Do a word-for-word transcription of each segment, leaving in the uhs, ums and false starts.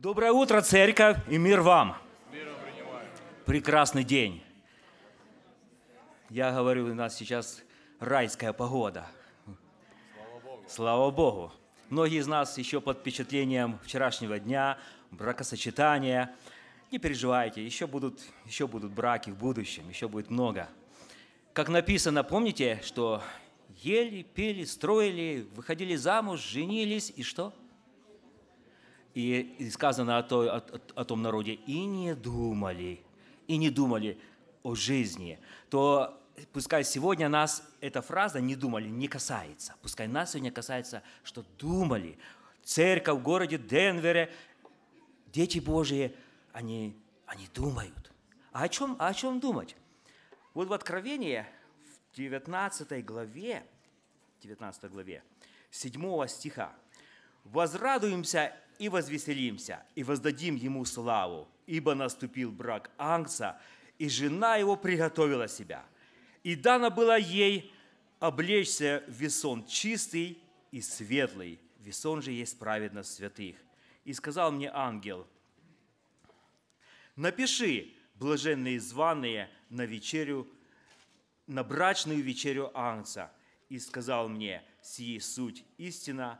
Доброе утро, церковь, и мир вам. Прекрасный день. Я говорю, у нас сейчас райская погода. Слава Богу. Слава Богу. Многие из нас еще под впечатлением вчерашнего дня, бракосочетания. Не переживайте, еще будут, еще будут браки в будущем, еще будет много. Как написано, помните, что ели, пили, строили, выходили замуж, женились, и что? И сказано о, той, о, о том народе, и не думали, и не думали о жизни. То пускай сегодня нас эта фраза «не думали» не касается. Пускай нас сегодня касается, что думали. Церковь в городе Денвере, дети Божьи, они, они думают. А о чем, а о чем думать? Вот в Откровении, в девятнадцатой главе, девятнадцатой главе, седьмого стиха, «Возрадуемся и возвеселимся, и воздадим ему славу, ибо наступил брак Агнца, и жена его приготовила себя. И дано было ей облечься в весон чистый и светлый, весон же есть праведность святых. И сказал мне ангел: напиши, блаженные званые на вечерю, на брачную вечерю Агнца. И сказал мне: сии суть истина,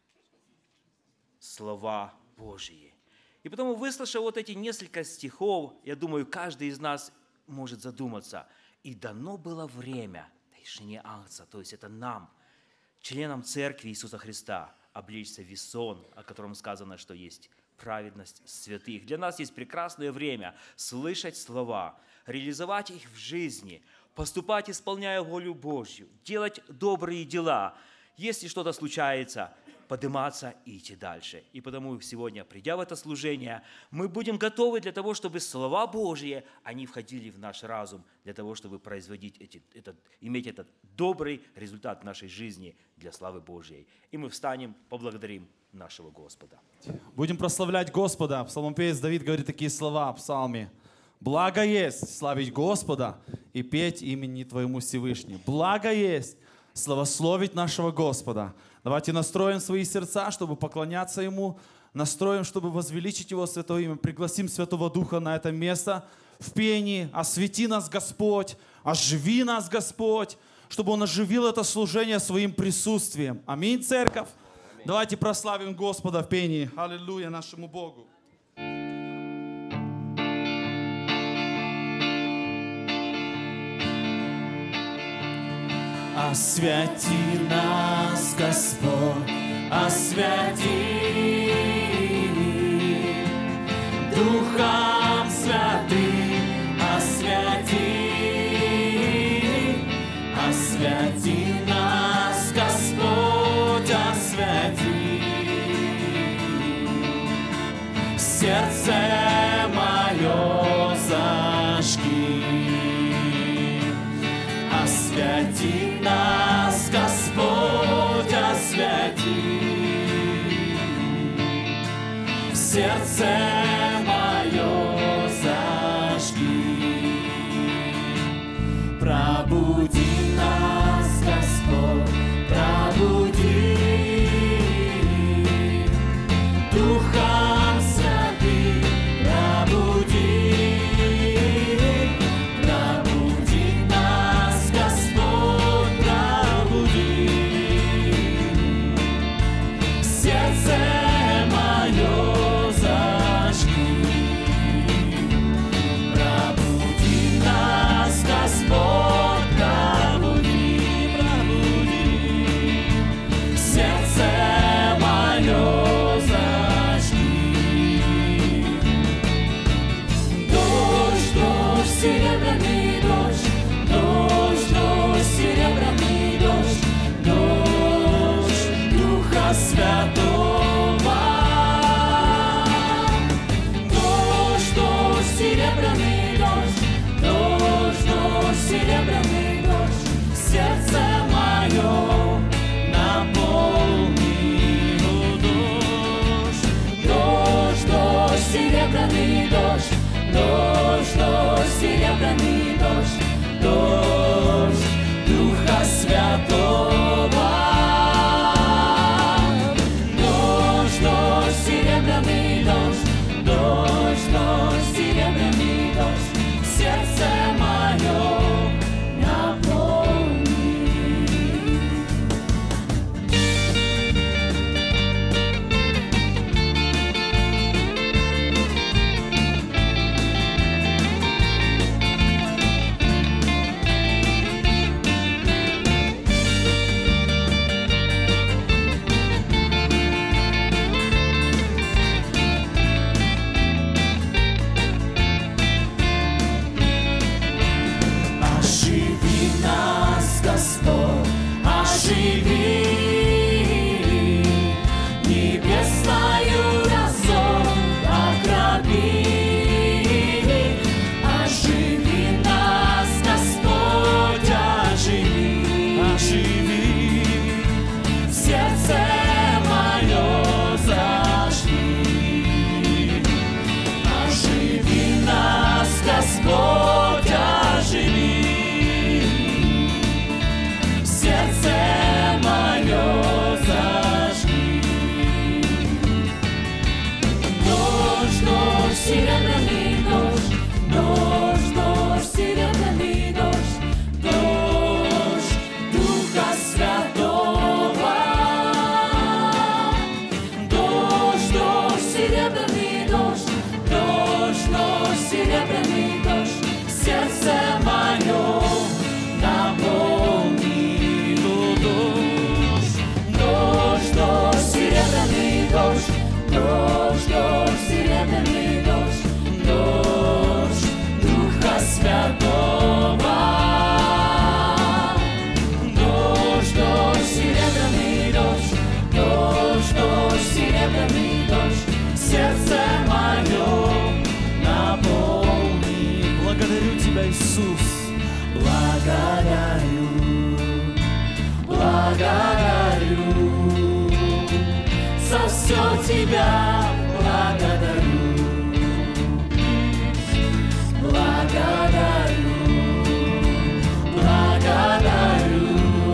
слова Божьи». И потому, выслушав вот эти несколько стихов, я думаю, каждый из нас может задуматься. И дано было время, жене Агнца, то есть это нам, членам Церкви Иисуса Христа, облечься в весон, о котором сказано, что есть праведность святых. Для нас есть прекрасное время слышать слова, реализовать их в жизни, поступать, исполняя волю Божью, делать добрые дела. Если что-то случается, подниматься и идти дальше. И потому сегодня, придя в это служение, мы будем готовы для того, чтобы слова Божьи, они входили в наш разум, для того, чтобы производить эти, этот, иметь этот добрый результат в нашей жизни для славы Божьей. И мы встанем, поблагодарим нашего Господа. Будем прославлять Господа. Псалмопевец Давид говорит такие слова в псалме. «Благо есть славить Господа и петь имени Твоему Всевышний». Благо есть славословить нашего Господа. Давайте настроим свои сердца, чтобы поклоняться Ему, настроим, чтобы возвеличить Его святое имя, пригласим Святого Духа на это место в пении. Освети нас, Господь, оживи нас, Господь, чтобы Он оживил это служение своим присутствием. Аминь, церковь. Аминь. Давайте прославим Господа в пении. Аллилуйя нашему Богу. Освяти нас, Господь, освяти Духом Святым, освяти, освяти нас, Господь, освяти сердце мое зажги. Освяти нас, Господь, освяти сердце мое зажги. Пробуди нас, Господь, пробуди Духом Святым, пробуди. Сердце мое зажги. Дождь, дождь, серебряный дождь, дождь Духа Святого. Дождь, дождь, серебряный дождь, дождь, дождь, серебряный дождь, сердце мое наполни. Благодарю Тебя, Иисус. Благодарю, благодарю, за все Тебя благодарю, благодарю, благодарю,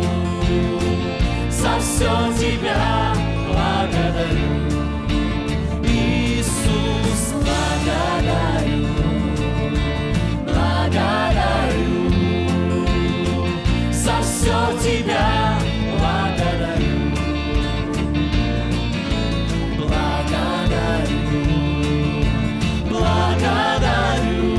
за все Тебя благодарю, Иисус, благодарю, благодарю, за все Тебя благодарю, благодарю, благодарю,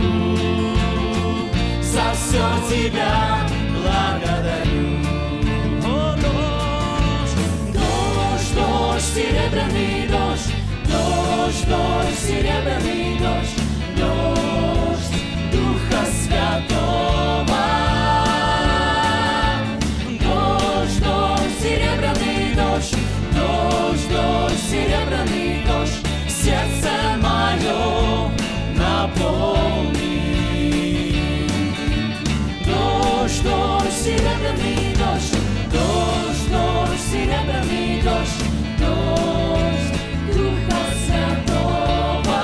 за все Тебя благодарю. О, дождь, дождь, дождь, серебряный дождь, дождь, дождь, серебряный дождь, дождь Духа Святого. Дождь, дождь, серебряный дождь, дождь, дождь, серебряный дождь, сердце мое наполни. Дождь, дождь, серебряный дождь, дождь, дождь, серебряный дождь, дождь Духа Святого.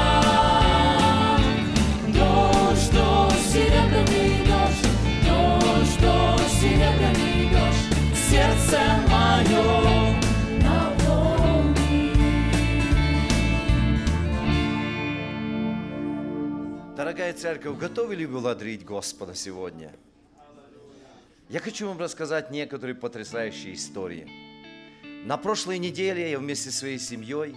Дождь, дождь, серебряный дождь, дождь, дождь, серебряный дождь, сердце мое наполни. Дорогая церковь, готовы ли вы благодарить Господа сегодня? Я хочу вам рассказать некоторые потрясающие истории. На прошлой неделе я вместе со своей семьей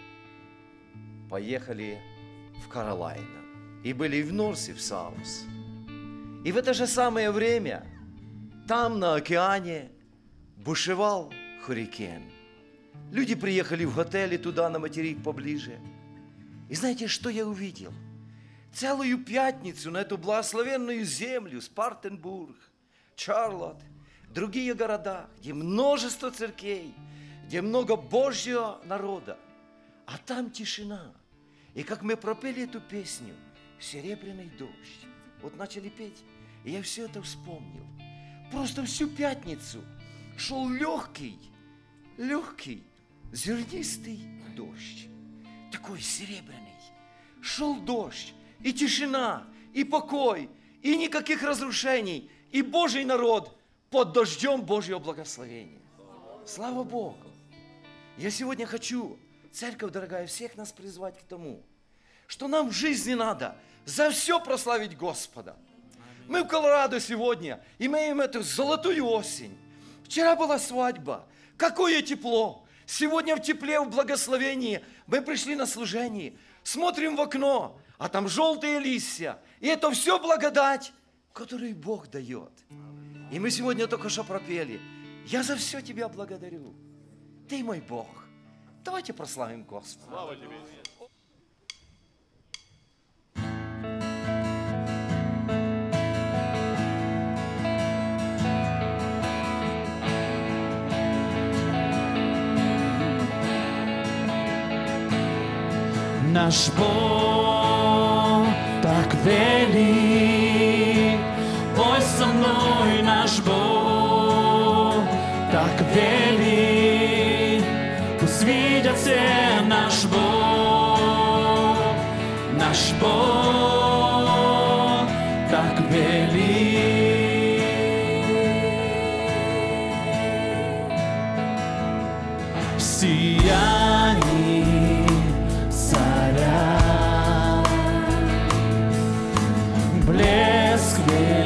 поехали в Каролайна и были в Норсе, в Саус. И в это же самое время там на океане бушевал хуррикан. Люди приехали в отели туда, на материк поближе. И знаете, что я увидел? Целую пятницу на эту благословенную землю, Спартенбург, Чарлотт, другие города, где множество церквей, где много Божьего народа. А там тишина. И как мы пропели эту песню «Серебряный дождь», вот начали петь, и я все это вспомнил. Просто всю пятницу шел легкий, легкий, зернистый дождь, такой серебряный. Шел дождь, и тишина, и покой, и никаких разрушений, и Божий народ под дождем Божьего благословения. Слава Богу! Я сегодня хочу, церковь дорогая, всех нас призвать к тому, что нам в жизни надо за все прославить Господа. Мы в Колорадо сегодня имеем эту золотую осень. Вчера была свадьба. Какое тепло! Сегодня в тепле, в благословении. Мы пришли на служение, смотрим в окно, а там желтые листья. И это все благодать, которую Бог дает. И мы сегодня только что пропели. Я за все Тебя благодарю. Ты мой Бог. Давайте прославим Господа. Слава Тебе. Наш Бог так велик, пой со мной, наш Бог так велик, пусть видят все наш Бог, наш Бог так велик. В сиянии царя, блеск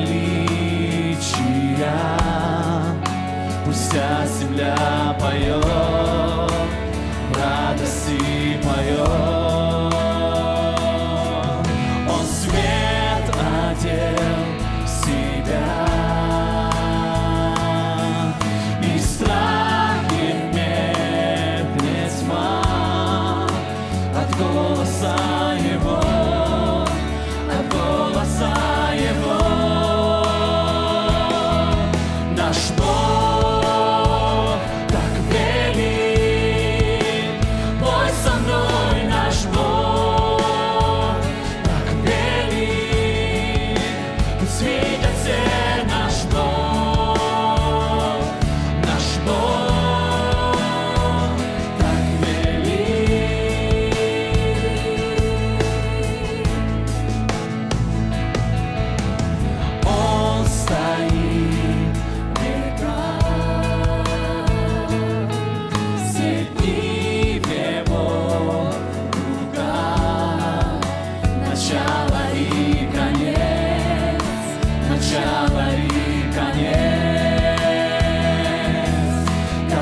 величия, пусть вся земля поет, в радости поет. Он свет одел себя, и страх и меркнет тьма,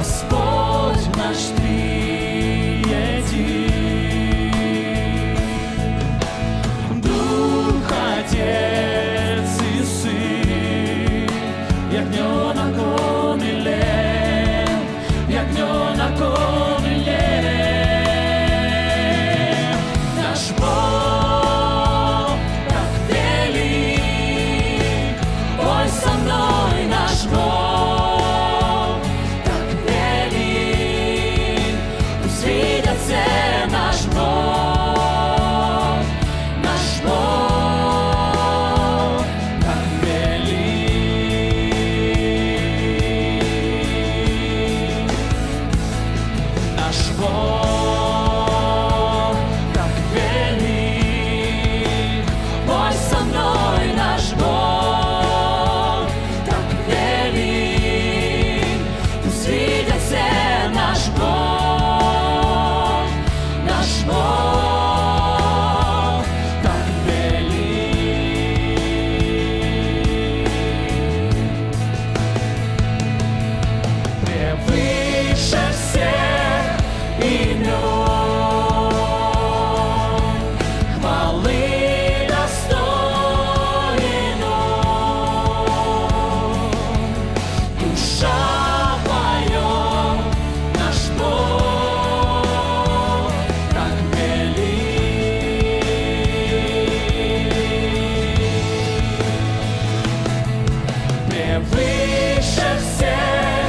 Господь наш триедин, Дух, Отец и Сын, ягненок он и лев, ягненок он и лев. Наш Бог так велик, пой со мной, наш Бог так велик, пусть видят все наш Бог, наш Бог так велик. Наш Бог так велик, пой со мной, наш Бог так велик, пусть видят все наш Бог, наш Бог так велик. Превыше всех имен, хвалы достоин он. Душа поет, наш Бог так велик. Превыше всех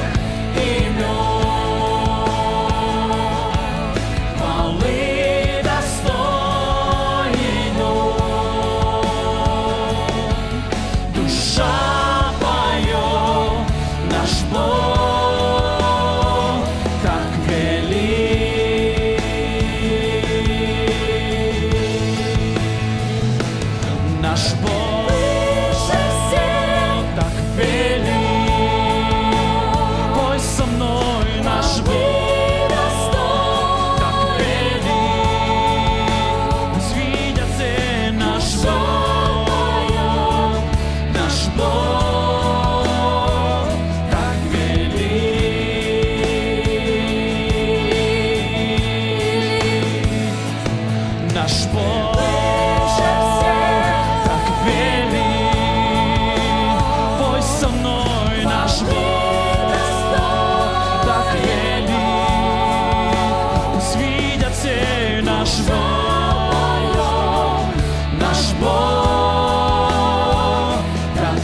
имен, хвалы достоин он. Душа поет, наш Бог так велик. Наш Бог так велик, пой со мной, наш Бог так велик, пусть видят все наш Бог, наш Бог так велик. Наш Бог так велик, пой со мной, наш Бог так велик, пусть видят все наш Бог, наш Бог так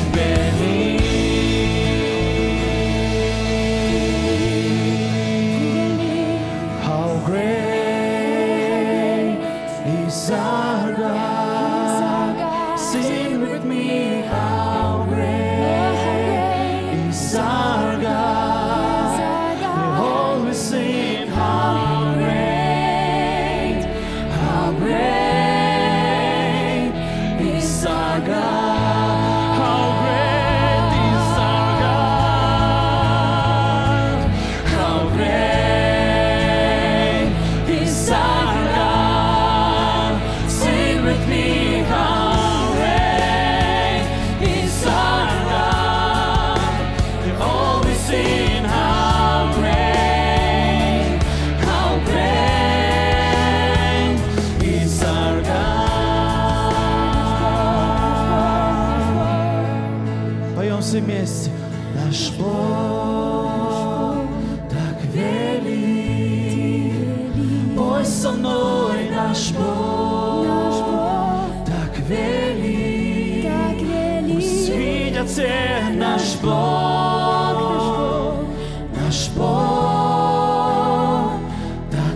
велик. How great is our God? Sing with me, how great is our God? We always sing, how great, how great is our God? How great is our God? How great is our God? Sing with me, how great is our God? We always sing, how great, how great is our God. Поем все вместе. Наш Бог так велик, пой со мной, наш Бог так велик, пусть видят все наш Бог, наш Бог так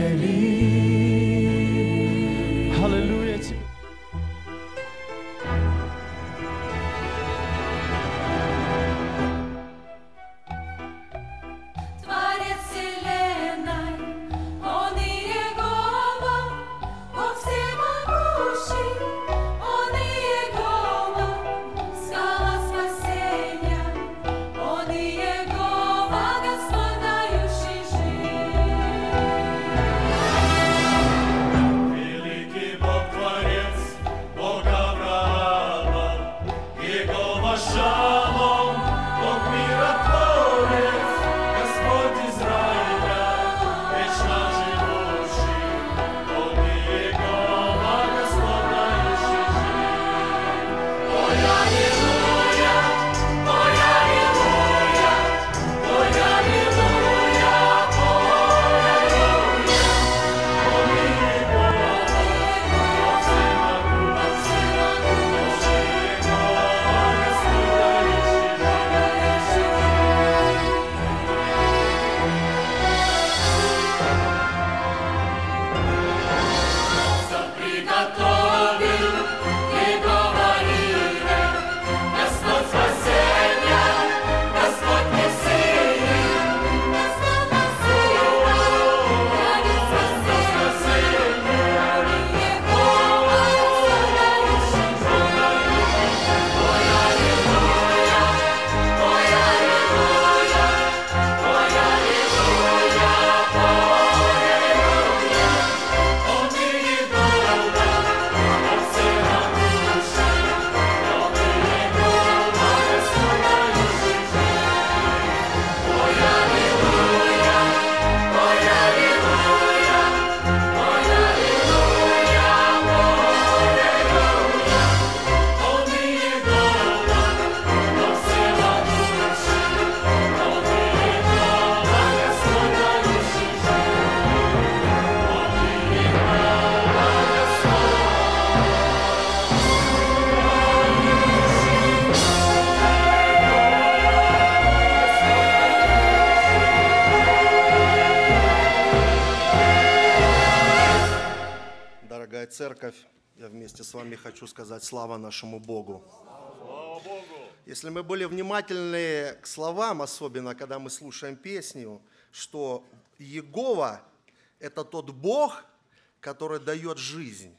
велик. Аллилуйя тебе. Творец вселенной, Он и Иегова, Бог всемогущий, Он и Иегова, скала спасения, церковь, я вместе с вами хочу сказать слава нашему Богу. Если мы были внимательны к словам, особенно когда мы слушаем песню, что Иегова – это тот Бог, который дает жизнь.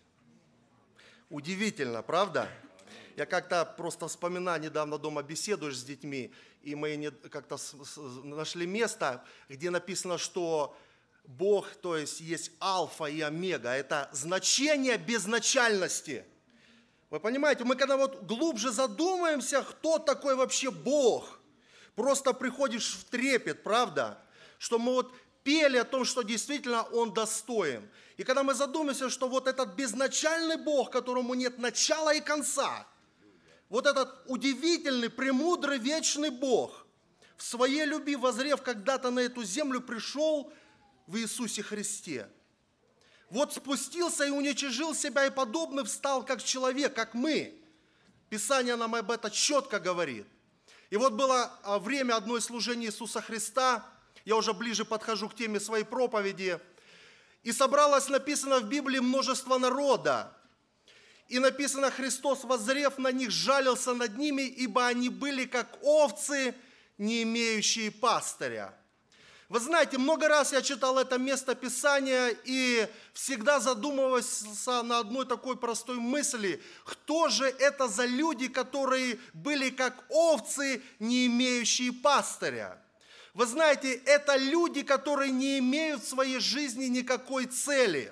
Удивительно, правда? Я как-то просто вспоминаю, недавно дома беседуешь с детьми, и мы как-то нашли место, где написано, что Бог, то есть есть альфа и омега, это значение безначальности. Вы понимаете, мы когда вот глубже задумаемся, кто такой вообще Бог, просто приходишь в трепет, правда? Что мы вот пели о том, что действительно Он достоин. И когда мы задумаемся, что вот этот безначальный Бог, которому нет начала и конца, вот этот удивительный, премудрый, вечный Бог, в своей любви воззрев когда-то на эту землю, пришел в Иисусе Христе. Вот спустился и уничижил себя, и подобный встал как человек, как мы. Писание нам об этом четко говорит. И вот было время одной служения Иисуса Христа, я уже ближе подхожу к теме своей проповеди, и собралось, написано в Библии, множество народа. И написано, Христос, воззрев на них, жалился над ними, ибо они были как овцы, не имеющие пастыря. Вы знаете, много раз я читал это место Писания и всегда задумывался на одной такой простой мысли. Кто же это за люди, которые были как овцы, не имеющие пастыря? Вы знаете, это люди, которые не имеют в своей жизни никакой цели.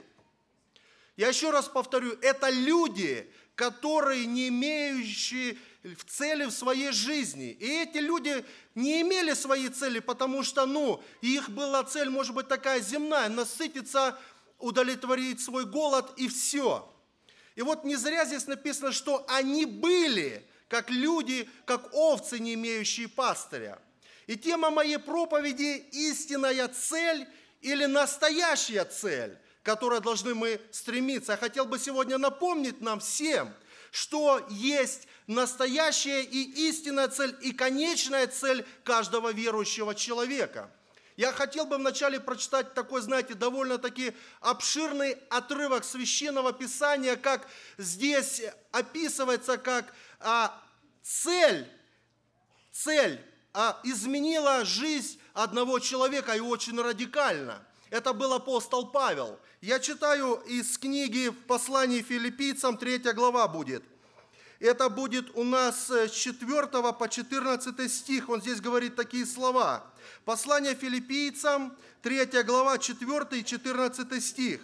Я еще раз повторю, это люди, которые не имеющие в цели в своей жизни. И эти люди не имели своей цели, потому что, ну, их была цель, может быть, такая земная, насытиться, удовлетворить свой голод и все. И вот не зря здесь написано, что они были, как люди, как овцы, не имеющие пастыря. И тема моей проповеди – истинная цель или настоящая цель, к которой должны мы стремиться. Я хотел бы сегодня напомнить нам всем, что есть настоящая и истинная цель, и конечная цель каждого верующего человека. Я хотел бы вначале прочитать такой, знаете, довольно-таки обширный отрывок Священного Писания, как здесь описывается, как а, цель, цель а, изменила жизнь одного человека, и очень радикально. Это был апостол Павел. Я читаю из книги в послании Филиппийцам, третья глава будет. Это будет у нас с четвёртого по четырнадцатый стих. Он здесь говорит такие слова. Послание Филиппийцам, третья глава, четвёртый и четырнадцатый стих.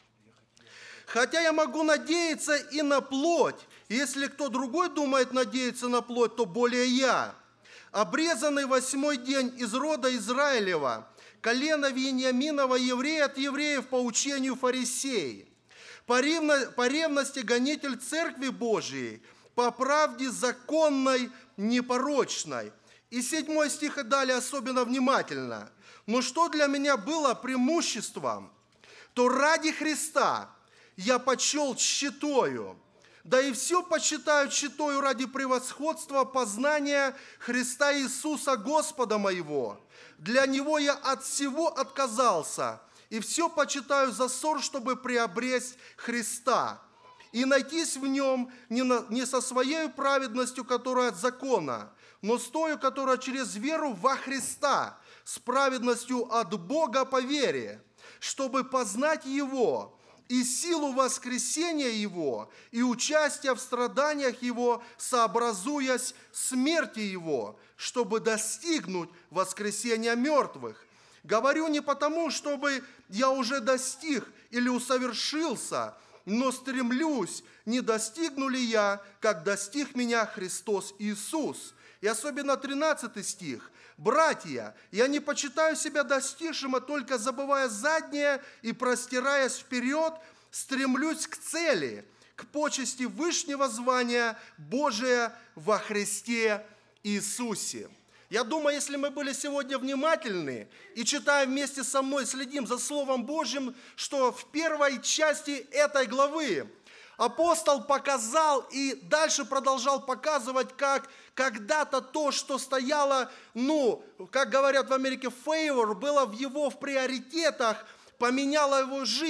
«Хотя я могу надеяться и на плоть, если кто другой думает надеяться на плоть, то более я, обрезанный восьмой день из рода Израилева, колено Вениаминова, еврея от евреев по учению фарисеи, по ревности гонитель Церкви Божией, по правде законной, непорочной». И седьмой стих и далее особенно внимательно. «Но что для меня было преимуществом, то ради Христа я почел тщетою, да и все почитаю тщетою ради превосходства познания Христа Иисуса Господа моего. Для Него я от всего отказался, и все почитаю за ссор, чтобы приобресть Христа, и найтись в Нем не, на, не со своей праведностью, которая от закона, но с тою, которая через веру во Христа, с праведностью от Бога по вере, чтобы познать Его и силу воскресения Его, и участие в страданиях Его, сообразуясь смерти Его, чтобы достигнуть воскресения мертвых. Говорю не потому, чтобы я уже достиг или усовершился, но стремлюсь, не достигну ли я, как достиг меня Христос Иисус». И особенно тринадцатый стих. «Братья, я не почитаю себя достигшим, а только забывая заднее и простираясь вперед, стремлюсь к цели, к почести вышнего звания Божия во Христе Иисусе». Я думаю, если мы были сегодня внимательны и читаем вместе со мной, следим за Словом Божьим, что в первой части этой главы апостол показал и дальше продолжал показывать, как когда-то то, что стояло, ну, как говорят в Америке, favor, было в его в приоритетах, поменяло его жизнь.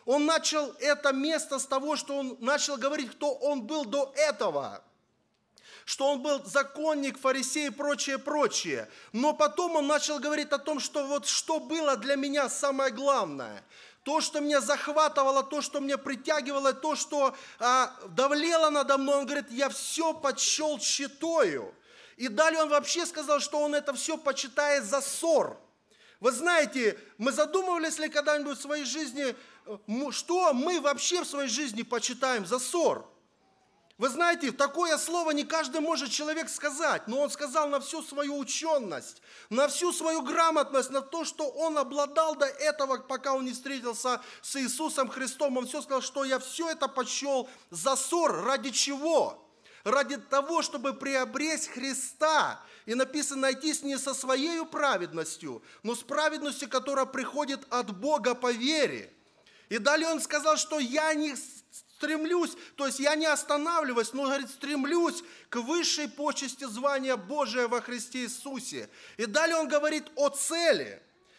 Он начал это место с того, что он начал говорить, кто он был до этого. Что он был законник, фарисей и прочее, прочее. Но потом он начал говорить о том, что вот что было для меня самое главное. То, что меня захватывало, то, что меня притягивало, то, что а, давлело надо мной. Он говорит, я все почел тщетою. И далее он вообще сказал, что он это все почитает за ссор. Вы знаете, мы задумывались ли когда-нибудь в своей жизни, что мы вообще в своей жизни почитаем за ссор? Вы знаете, такое слово не каждый может человек сказать, но он сказал на всю свою ученость, на всю свою грамотность, на то, что он обладал до этого, пока он не встретился с Иисусом Христом. Он все сказал, что я все это почел за ссор. Ради чего? Ради того, чтобы приобрести Христа. И написано, найтись не со своей праведностью, но с праведностью, которая приходит от Бога по вере. И далее он сказал, что я не стремлюсь, то есть я не останавливаюсь, но, говорит, стремлюсь к высшей почести звания Божия во Христе Иисусе. И далее он говорит о цели.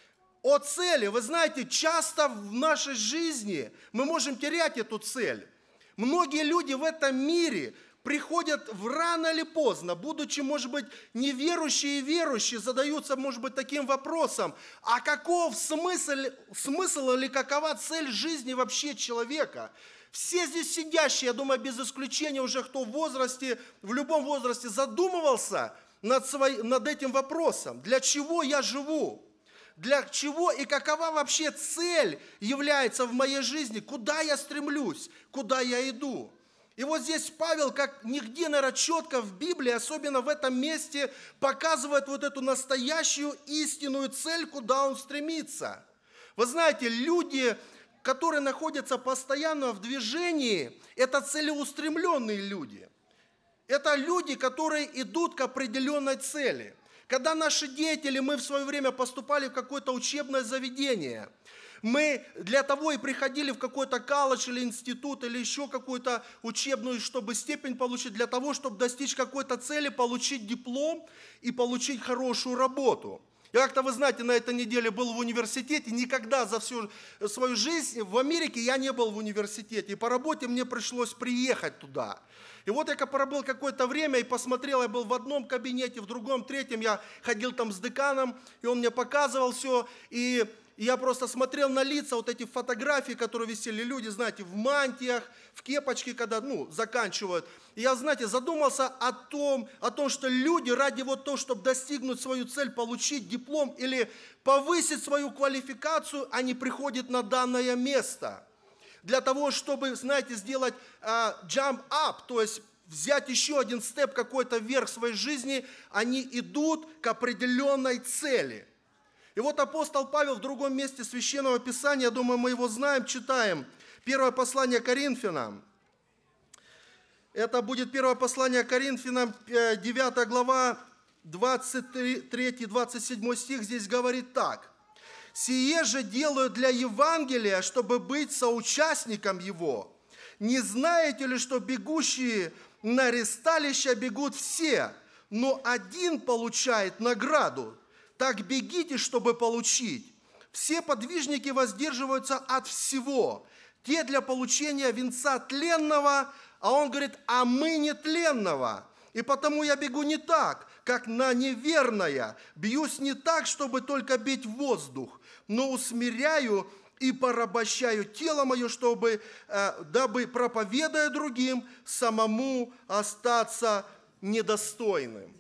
О цели. Вы знаете, часто в нашей жизни мы можем терять эту цель. Многие люди в этом мире приходят в рано или поздно, будучи, может быть, неверующие и верующие, задаются, может быть, таким вопросом, а каков смысл, смысл или какова цель жизни вообще человека? Все здесь сидящие, я думаю, без исключения уже кто в возрасте, в любом возрасте задумывался над, свой, над этим вопросом. Для чего я живу? Для чего и какова вообще цель является в моей жизни? Куда я стремлюсь? Куда я иду? И вот здесь Павел, как нигде, наверное, четко в Библии, особенно в этом месте, показывает вот эту настоящую истинную цель, куда он стремится. Вы знаете, люди, которые находятся постоянно в движении, это целеустремленные люди. Это люди, которые идут к определенной цели. Когда наши деятели, мы в свое время поступали в какое-то учебное заведение, мы для того и приходили в какой-то колледж или институт, или еще какую-то учебную, чтобы степень получить, для того, чтобы достичь какой-то цели, получить диплом и получить хорошую работу. Я как-то, вы знаете, на этой неделе был в университете, никогда за всю свою жизнь в Америке я не был в университете, и по работе мне пришлось приехать туда. И вот я пробыл какое-то время и посмотрел, я был в одном кабинете, в другом, третьем, я ходил там с деканом, и он мне показывал все, и я просто смотрел на лица, вот эти фотографии, которые висели, люди, знаете, в мантиях, в кепочке, когда, ну, заканчивают. И я, знаете, задумался о том, о том, что люди ради вот того, чтобы достигнуть свою цель, получить диплом или повысить свою квалификацию, они приходят на данное место. Для того, чтобы, знаете, сделать uh, jump up, то есть взять еще один степ какой-то вверх в своей жизни, они идут к определенной цели. И вот апостол Павел в другом месте Священного Писания, я думаю, мы его знаем, читаем. Первое послание Коринфянам. Это будет первое послание Коринфянам, девятая глава, двадцать третий двадцать седьмой стих. Здесь говорит так. «Сие же делаю для Евангелия, чтобы быть соучастником его. Не знаете ли, что бегущие на ресталище бегут все, но один получает награду? Так бегите, чтобы получить. Все подвижники воздерживаются от всего. Те для получения венца тленного, а он говорит, а мы не тленного. И потому я бегу не так, как на неверное. Бьюсь не так, чтобы только бить в воздух, но усмиряю и порабощаю тело мое, чтобы, дабы, проповедуя другим, самому остаться недостойным».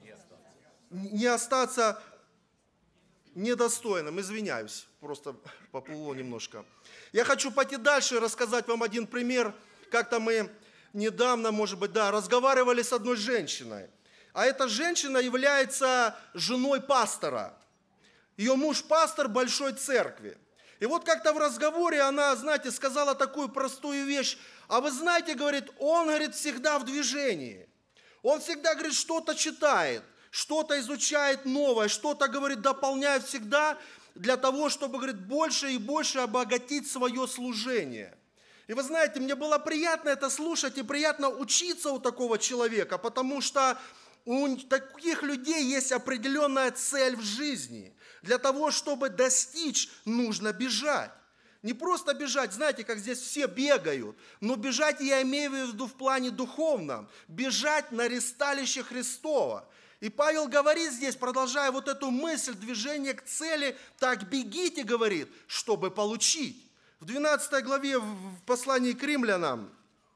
Не остаться недостойным, извиняюсь, просто поплыло немножко. Я хочу пойти дальше и рассказать вам один пример. Как-то мы недавно, может быть, да, разговаривали с одной женщиной. А эта женщина является женой пастора. Ее муж пастор большой церкви. И вот как-то в разговоре она, знаете, сказала такую простую вещь. А вы знаете, говорит, он, говорит, всегда в движении. Он всегда, говорит, что-то читает. Что-то изучает новое, что-то, говорит, дополняет всегда для того, чтобы, говорит, больше и больше обогатить свое служение. И вы знаете, мне было приятно это слушать и приятно учиться у такого человека, потому что у таких людей есть определенная цель в жизни. Для того, чтобы достичь, нужно бежать. Не просто бежать, знаете, как здесь все бегают, но бежать я имею в виду в плане духовном. Бежать на ресталище Христова. И Павел говорит здесь, продолжая вот эту мысль, движение к цели, так бегите, говорит, чтобы получить. В двенадцатой главе в послании к римлянам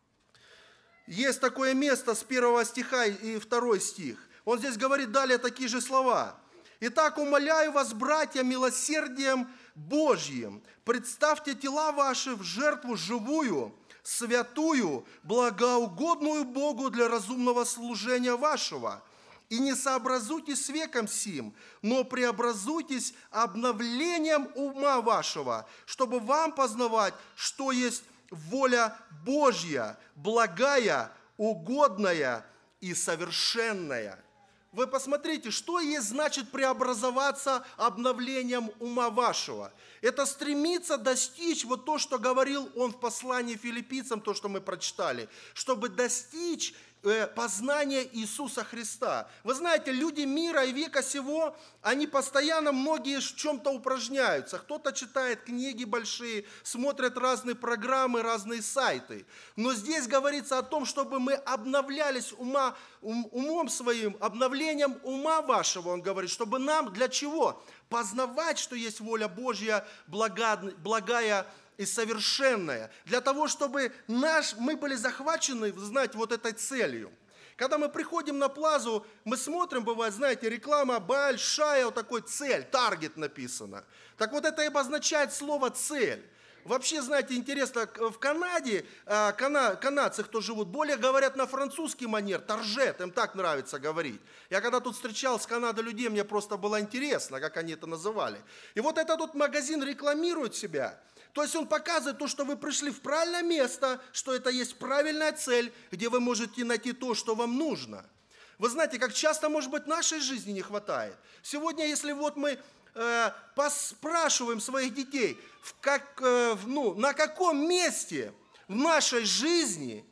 есть такое место с первого стиха и второй стих. Он здесь говорит далее такие же слова. «Итак, умоляю вас, братья, милосердием Божьим, представьте тела ваши в жертву живую, святую, благоугодную Богу для разумного служения вашего. И не сообразуйтесь с веком сим, но преобразуйтесь обновлением ума вашего, чтобы вам познавать, что есть воля Божья, благая, угодная и совершенная». Вы посмотрите, что есть значит преобразоваться обновлением ума вашего. Это стремиться достичь вот то, что говорил он в послании филиппийцам, то, что мы прочитали, чтобы достичь познания Иисуса Христа. Вы знаете, люди мира и века сего, они постоянно, многие в чем-то упражняются. Кто-то читает книги большие, смотрят разные программы, разные сайты. Но здесь говорится о том, чтобы мы обновлялись ума, ум, умом своим, обновлением ума вашего, он говорит, чтобы нам для чего? Познавать, что есть воля Божья, блага, благая и совершенная, для того, чтобы наш, мы были захвачены, знаете, вот этой целью. Когда мы приходим на плазу, мы смотрим, бывает, знаете, реклама большая, вот такой цель, таргет написано. Так вот это и обозначает слово цель. Вообще, знаете, интересно, в Канаде, кана, канадцы, кто живут, более говорят на французский манер, торжет, им так нравится говорить. Я когда тут встречал с Канады людей, мне просто было интересно, как они это называли. И вот этот вот магазин рекламирует себя. То есть он показывает то, что вы пришли в правильное место, что это есть правильная цель, где вы можете найти то, что вам нужно. Вы знаете, как часто, может быть, нашей жизни не хватает. Сегодня, если вот мы э, поспрашиваем своих детей, в как, э, ну, на каком месте в нашей жизни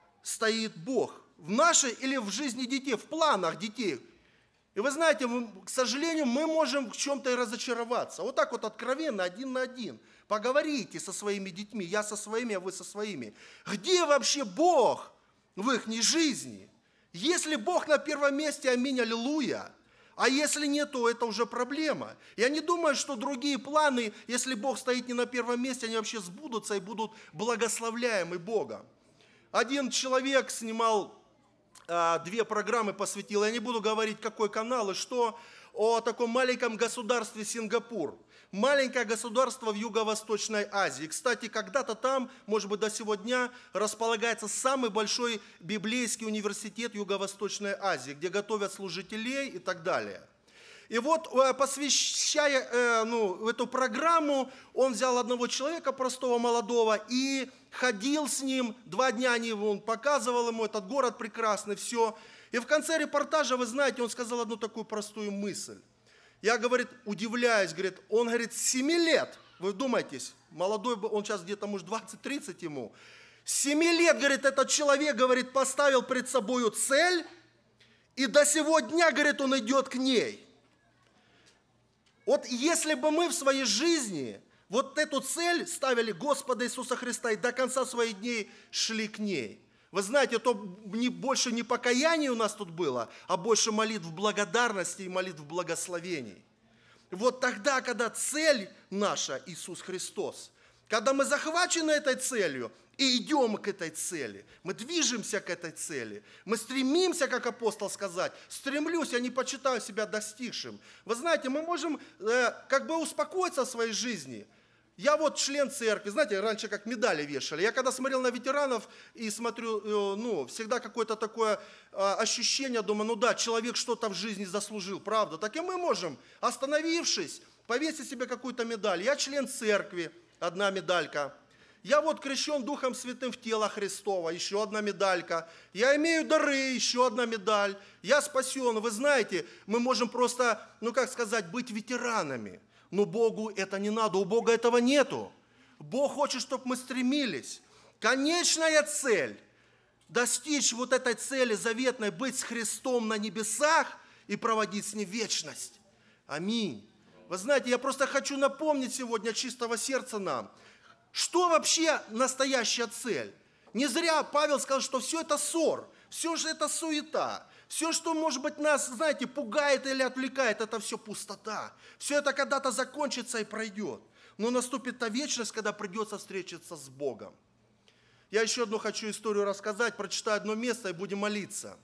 стоит Бог, в нашей или в жизни детей, в планах детей. И вы знаете, мы, к сожалению, мы можем в чем-то и разочароваться. Вот так вот откровенно, один на один. Поговорите со своими детьми, я со своими, а вы со своими. Где вообще Бог в их жизни? Если Бог на первом месте, аминь, аллилуйя. А если нет, то это уже проблема. Я не думаю, что другие планы, если Бог стоит не на первом месте, они вообще сбудутся и будут благословляемы Богом. Один человек снимал а, две программы, посвятил, я не буду говорить, какой канал и что, о таком маленьком государстве Сингапур. Маленькое государство в Юго-Восточной Азии. Кстати, когда-то там, может быть, до сего дня располагается самый большой библейский университет Юго-Восточной Азии, где готовят служителей и так далее. И вот, посвящая ну, эту программу, он взял одного человека, простого, молодого, и ходил с ним, два дня он показывал ему этот город прекрасный, все. И в конце репортажа, вы знаете, он сказал одну такую простую мысль. Я, говорит, удивляюсь, говорит, он, говорит, с семи лет, вы вдумайтесь, молодой, он сейчас где-то, может, двадцать-тридцать ему, с семи лет, говорит, этот человек, говорит, поставил перед собой цель, и до сего дня, говорит, он идет к ней. Вот если бы мы в своей жизни вот эту цель ставили Господа Иисуса Христа и до конца своих дней шли к ней, вы знаете, то не, больше не покаяние у нас тут было, а больше молитв благодарности и молитв благословений. Вот тогда, когда цель наша Иисус Христос, когда мы захвачены этой целью и идем к этой цели, мы движемся к этой цели, мы стремимся, как апостол сказать, стремлюсь, я не почитаю себя достигшим. Вы знаете, мы можем э, как бы успокоиться в своей жизни. Я вот член церкви, знаете, раньше как медали вешали. Я когда смотрел на ветеранов и смотрю, ну, всегда какое-то такое ощущение, думаю, ну да, человек что-то в жизни заслужил, правда. Так и мы можем, остановившись, повесить себе какую-то медаль. Я член церкви, одна медалька. Я вот крещен Духом Святым в тело Христова, еще одна медалька. Я имею дары, еще одна медаль. Я спасен. Вы знаете, мы можем просто, ну как сказать, быть ветеранами. Но Богу это не надо, у Бога этого нету. Бог хочет, чтобы мы стремились. Конечная цель – достичь вот этой цели заветной, быть с Христом на небесах и проводить с Ним вечность. Аминь. Вы знаете, я просто хочу напомнить сегодня от чистого сердца нам. Что вообще настоящая цель? Не зря Павел сказал, что все это ссор, все же это суета. Все, что, может быть, нас, знаете, пугает или отвлекает, это все пустота. Все это когда-то закончится и пройдет. Но наступит та вечность, когда придется встретиться с Богом. Я еще одну хочу историю рассказать, прочитаю одно место и будем молиться.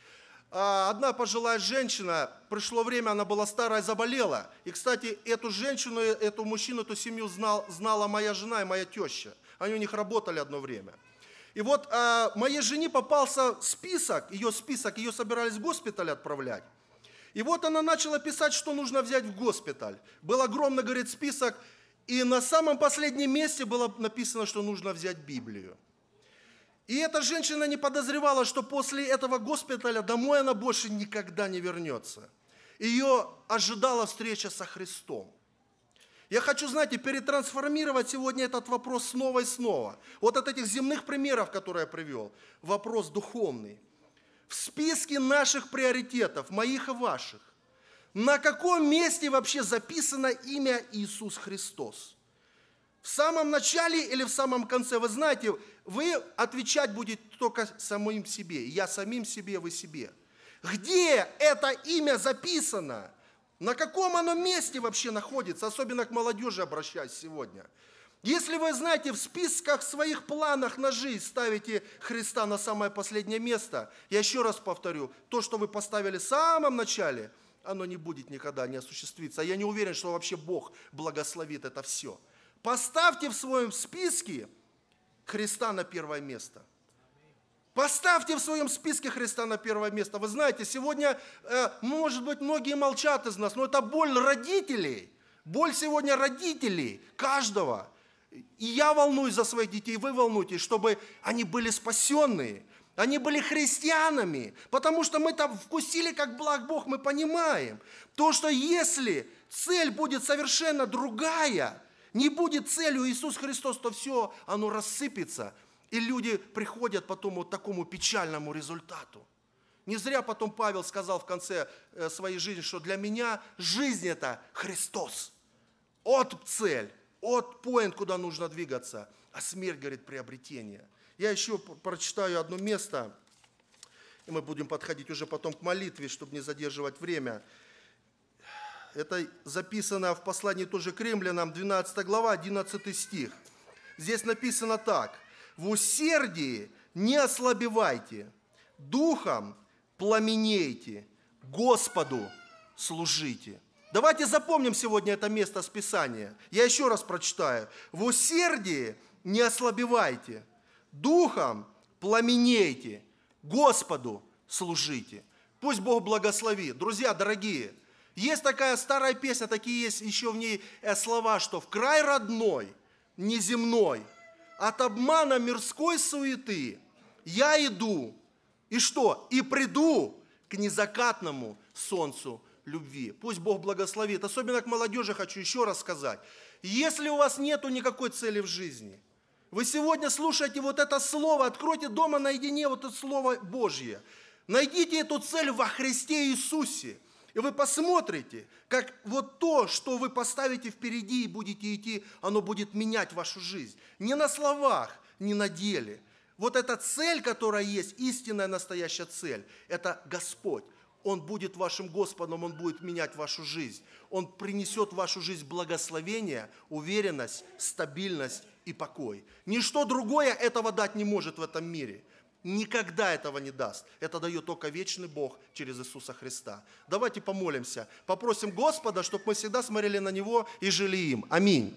Одна пожилая женщина, пришло время, она была старая, заболела. И, кстати, эту женщину, эту мужчину, эту семью знал, знала моя жена и моя теща. Они у них работали одно время. И вот а, моей жене попался список, ее список, ее собирались в госпиталь отправлять. И вот она начала писать, что нужно взять в госпиталь. Был огромный, говорит, список, и на самом последнем месте было написано, что нужно взять Библию. И эта женщина не подозревала, что после этого госпиталя домой она больше никогда не вернется. Ее ожидала встреча со Христом. Я хочу, знаете, перетрансформировать сегодня этот вопрос снова и снова. Вот от этих земных примеров, которые я привел, вопрос духовный. В списке наших приоритетов, моих и ваших, на каком месте вообще записано имя Иисус Христос? В самом начале или в самом конце? Вы знаете, вы отвечать будете только самим себе. Я самим себе, вы себе. Где это имя записано? На каком оно месте вообще находится? Особенно к молодежи обращаюсь сегодня. Если вы, знаете, в списках своих планах на жизнь ставите Христа на самое последнее место, я еще раз повторю, то, что вы поставили в самом начале, оно не будет никогда не осуществиться. Я не уверен, что вообще Бог благословит это все. Поставьте в своем списке Христа на первое место. Поставьте в своем списке Христа на первое место. Вы знаете, сегодня, э, может быть, многие молчат из нас, но это боль родителей. Боль сегодня родителей, каждого. И я волнуюсь за своих детей, вы волнуетесь, чтобы они были спасенные. Они были христианами, потому что мы там вкусили, как благ Бог, мы понимаем. То, что если цель будет совершенно другая, не будет целью Иисус Христос, то все, оно рассыпется. И люди приходят потом вот к такому печальному результату. Не зря потом Павел сказал в конце своей жизни, что для меня жизнь это Христос. От цель, от поинт, куда нужно двигаться, а смерть, говорит, приобретение. Я еще прочитаю одно место, и мы будем подходить уже потом к молитве, чтобы не задерживать время. Это записано в послании тоже к Римлянам, двенадцатая глава, одиннадцатый стих. Здесь написано так. В усердии не ослабевайте, духом пламенейте, Господу служите. Давайте запомним сегодня это место с Писания. Я еще раз прочитаю. В усердии не ослабевайте, духом пламенейте, Господу служите. Пусть Бог благословит. Друзья, дорогие, есть такая старая песня, такие есть еще в ней слова, что в край родной, неземной, от обмана мирской суеты я иду, и что? И приду к незакатному солнцу любви. Пусть Бог благословит. Особенно к молодежи хочу еще раз сказать. Если у вас нету никакой цели в жизни, вы сегодня слушаете вот это слово, откройте дома наедине вот это слово Божье. Найдите эту цель во Христе Иисусе. И вы посмотрите, как вот то, что вы поставите впереди и будете идти, оно будет менять вашу жизнь. Не на словах, не на деле. Вот эта цель, которая есть, истинная настоящая цель, это Господь. Он будет вашим Господом, Он будет менять вашу жизнь. Он принесет в вашу жизнь благословение, уверенность, стабильность и покой. Ничто другое этого дать не может в этом мире. Никогда этого не даст. Это дает только вечный Бог через Иисуса Христа. Давайте помолимся, попросим Господа, чтобы мы всегда смотрели на Него и жили им. Аминь.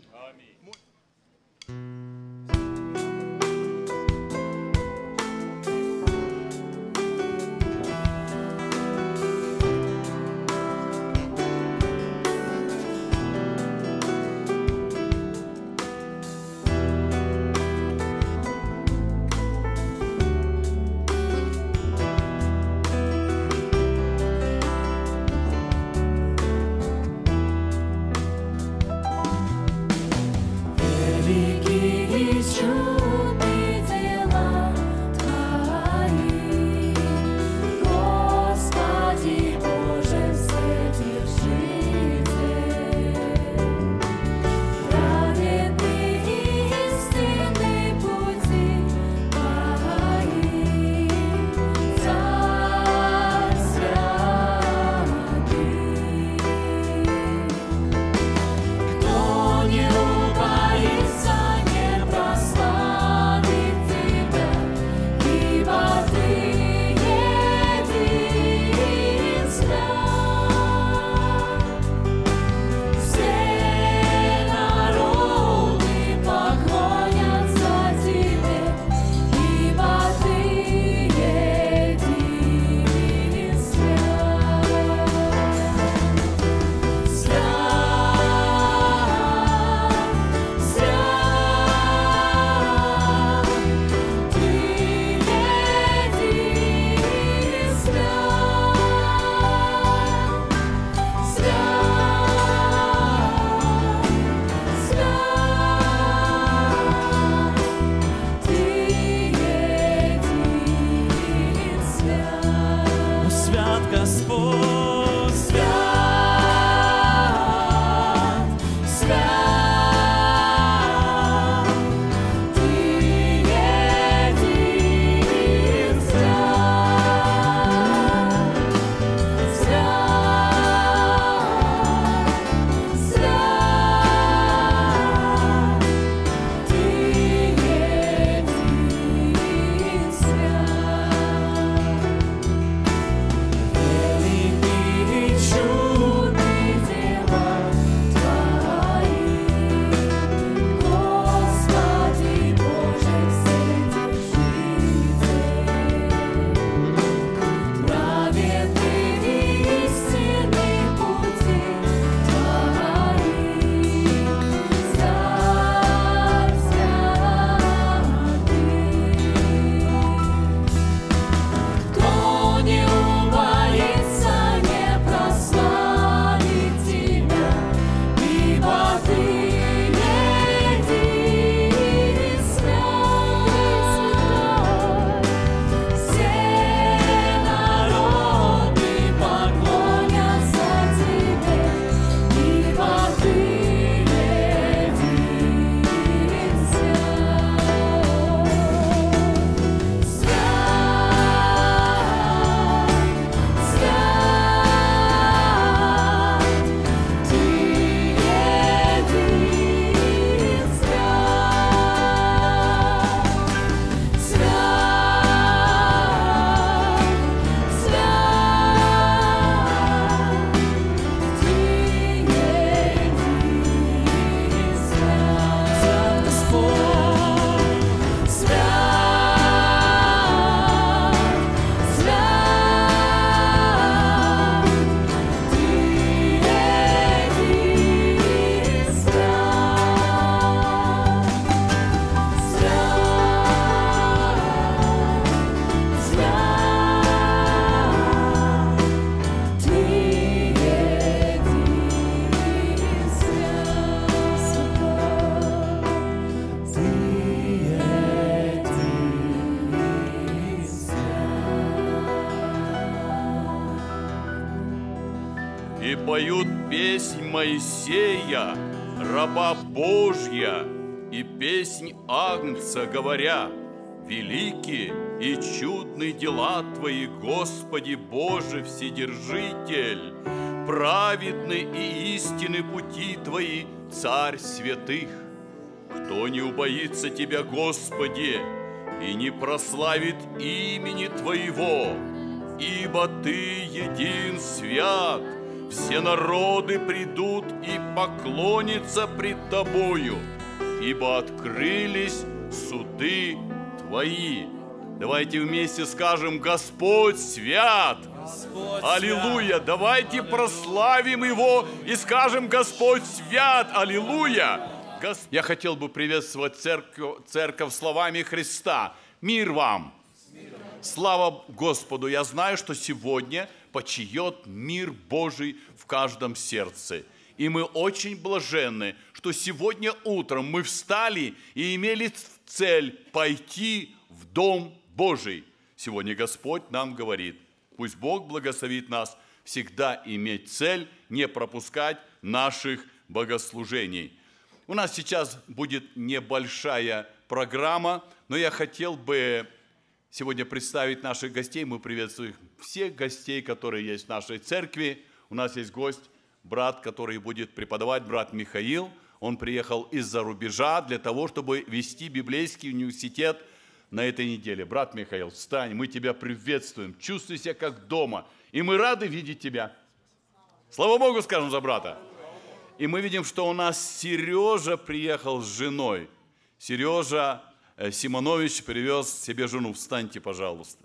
поют песнь Моисея, раба Божья, и песнь Агнца, говоря: велики и чудны дела Твои, Господи Боже Вседержитель, праведны и истинны пути Твои, Царь святых. Кто не убоится Тебя, Господи, и не прославит имени Твоего, ибо Ты един свят, все народы придут и поклонятся пред Тобою, ибо открылись суды Твои. Давайте вместе скажем: Господь свят! Господь Аллилуйя! свят. Давайте прославим Его и скажем: Господь свят! Аллилуйя! Гос... Я хотел бы приветствовать церковь, церковь словами Христа. Мир вам! Слава Господу! Я знаю, что сегодня почиет мир Божий в каждом сердце. И мы очень блаженны, что сегодня утром мы встали и имели цель пойти в Дом Божий. Сегодня Господь нам говорит: пусть Бог благословит нас всегда иметь цель не пропускать наших богослужений. У нас сейчас будет небольшая программа, но я хотел бы сегодня представить наших гостей. Мы приветствуем всех гостей, которые есть в нашей церкви. У нас есть гость, брат, который будет преподавать, брат Михаил. Он приехал из-за рубежа для того, чтобы вести библейский университет на этой неделе. Брат Михаил, встань, мы тебя приветствуем. Чувствуй себя как дома. И мы рады видеть тебя. Слава Богу, скажем за брата. И мы видим, что у нас Сережа приехал с женой. Сережа Симонович привез себе жену. Встаньте, пожалуйста.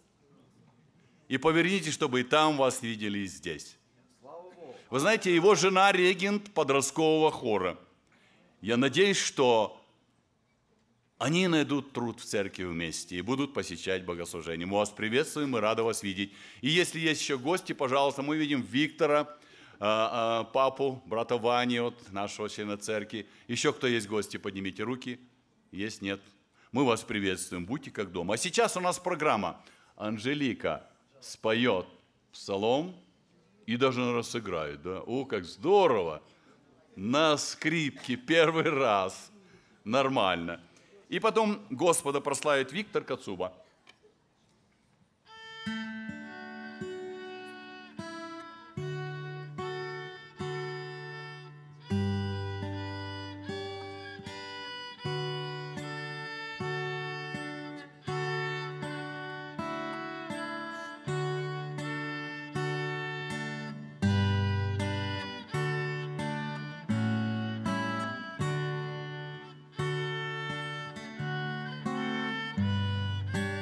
И поверните, чтобы и там вас видели, и здесь. Вы знаете, его жена регент подросткового хора. Я надеюсь, что они найдут труд в церкви вместе и будут посещать богослужение. Мы вас приветствуем, мы рады вас видеть. И если есть еще гости, пожалуйста, мы видим Виктора, папу, брата Вани, от нашего члена церкви. Еще кто есть гости, поднимите руки. Есть, нет. Мы вас приветствуем, будьте как дома. А сейчас у нас программа. Анжелика споет псалом и даже наверное, сыграет. Да? О, как здорово! На скрипке первый раз. Нормально. И потом Господа прославит Виктор Кацуба. Господь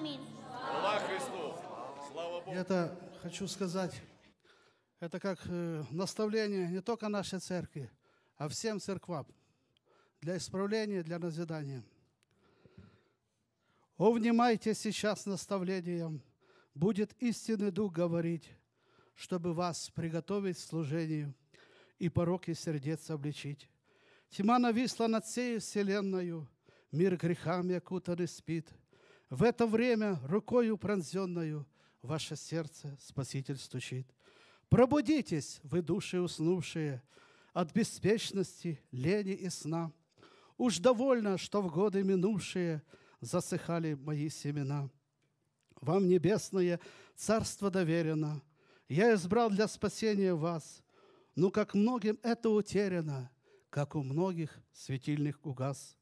Аминь. Слава Христу! Слава Богу! Это, хочу сказать, это как э, наставление не только нашей церкви, а всем церквам для исправления, для назидания. «О, внимайте сейчас наставлениям, будет истинный Дух говорить, чтобы вас приготовить к служению и пороки сердец обличить. Тьма нависла над всей вселенною, мир грехами окутанный спит. В это время рукою пронзенную ваше сердце Спаситель стучит. Пробудитесь, вы души уснувшие, от беспечности, лени и сна. Уж довольно, что в годы минувшие засыхали мои семена. Вам небесное царство доверено, я избрал для спасения вас, но как многим это утеряно, как у многих светильных угас.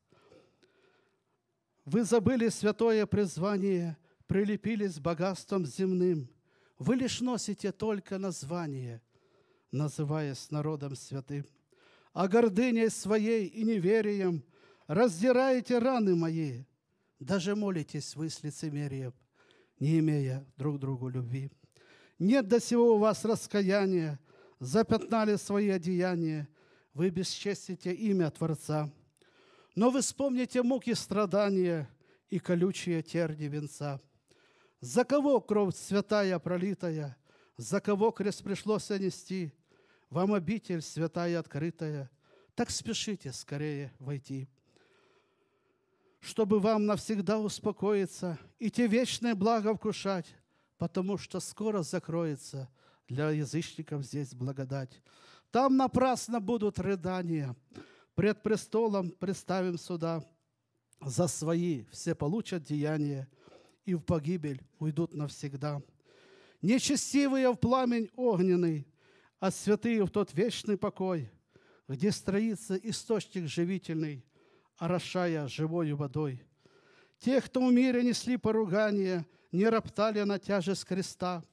Вы забыли святое призвание, прилепились к богатствам земным. Вы лишь носите только название, называясь народом святым. А гордыней своей и неверием раздираете раны мои. Даже молитесь вы с лицемерием, не имея друг другу любви. Нет до сего у вас раскаяния, запятнали свои одеяния, вы бесчестите имя Творца. Но вы вспомните муки страдания и колючие терни венца. За кого кровь святая пролитая, за кого крест пришлось нести? Вам обитель святая открытая, так спешите скорее войти. Чтобы вам навсегда успокоиться и те вечные блага вкушать, потому что скоро закроется для язычников здесь благодать. Там напрасно будут рыдания, пред престолом представим суда. За свои все получат деяния и в погибель уйдут навсегда. Нечестивые в пламень огненный, а святые в тот вечный покой, где строится источник живительный, орошая живою водой. Те, кто в мире несли поругание, не роптали на тяжесть креста,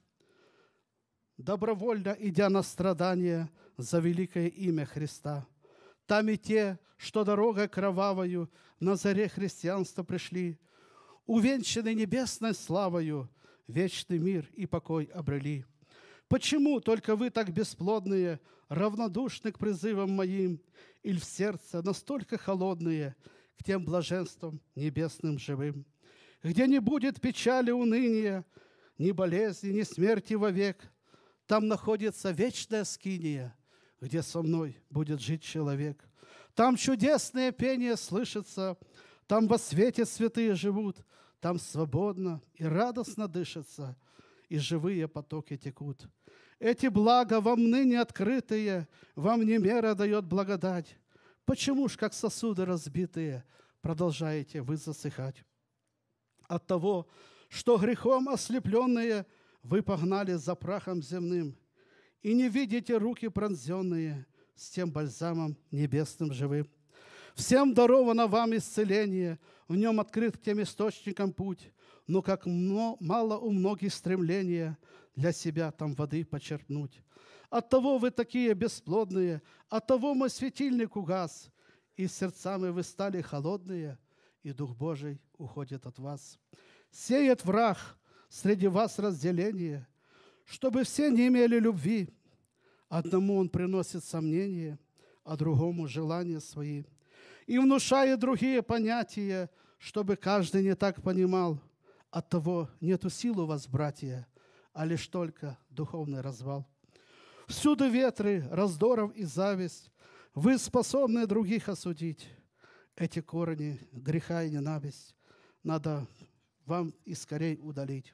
добровольно идя на страдания за великое имя Христа. Там и те, что дорогой кровавою на заре христианства пришли, увенчаны небесной славою, вечный мир и покой обрели. Почему только вы так бесплодные, равнодушны к призывам моим, или в сердце настолько холодные к тем блаженствам небесным живым, где не будет печали, уныния, ни болезни, ни смерти вовек? Там находится вечная скиния, где со мной будет жить человек. Там чудесное пение слышится, там во свете святые живут, там свободно и радостно дышится, и живые потоки текут. Эти блага вам ныне открытые, вам не мера дает благодать. Почему ж, как сосуды разбитые, продолжаете вы засыхать? От того, что грехом ослепленные вы погнали за прахом земным, и не видите руки пронзенные с тем бальзамом небесным живым. Всем даровано вам исцеление, в нем открыт к тем источникам путь, но как мало у многих стремления для себя там воды почерпнуть. Оттого вы такие бесплодные, оттого мой светильник угас, и сердцами вы стали холодные, и Дух Божий уходит от вас. Сеет враг среди вас разделение, чтобы все не имели любви. Одному он приносит сомнения, а другому желания свои. И внушает другие понятия, чтобы каждый не так понимал. Оттого нету сил у вас, братья, а лишь только духовный развал. Всюду ветры, раздоров и зависть. Вы способны других осудить. Эти корни греха и ненависть надо вам и скорей удалить.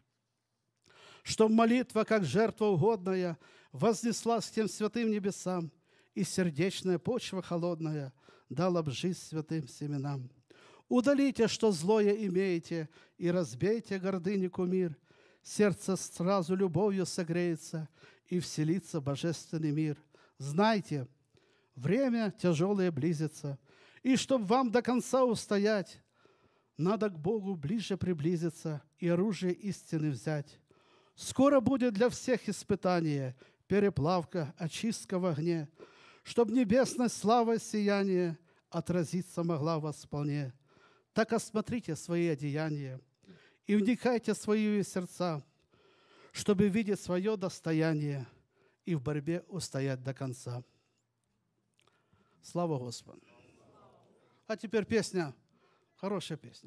Чтоб молитва, как жертва угодная, вознеслась к тем святым небесам, и сердечная почва холодная дала б жизнь святым семенам. Удалите, что злое имеете, и разбейте гордыни кумир. Сердце сразу любовью согреется, и вселится божественный мир. Знайте, время тяжелое близится, и чтоб вам до конца устоять, надо к Богу ближе приблизиться и оружие истины взять. Скоро будет для всех испытание, переплавка, очистка в огне, чтоб небесной славой сияние отразиться могла в вас вполне. Так осмотрите свои одеяния и вникайте в свои сердца, чтобы видеть свое достояние и в борьбе устоять до конца. Слава Господу! А теперь песня, хорошая песня.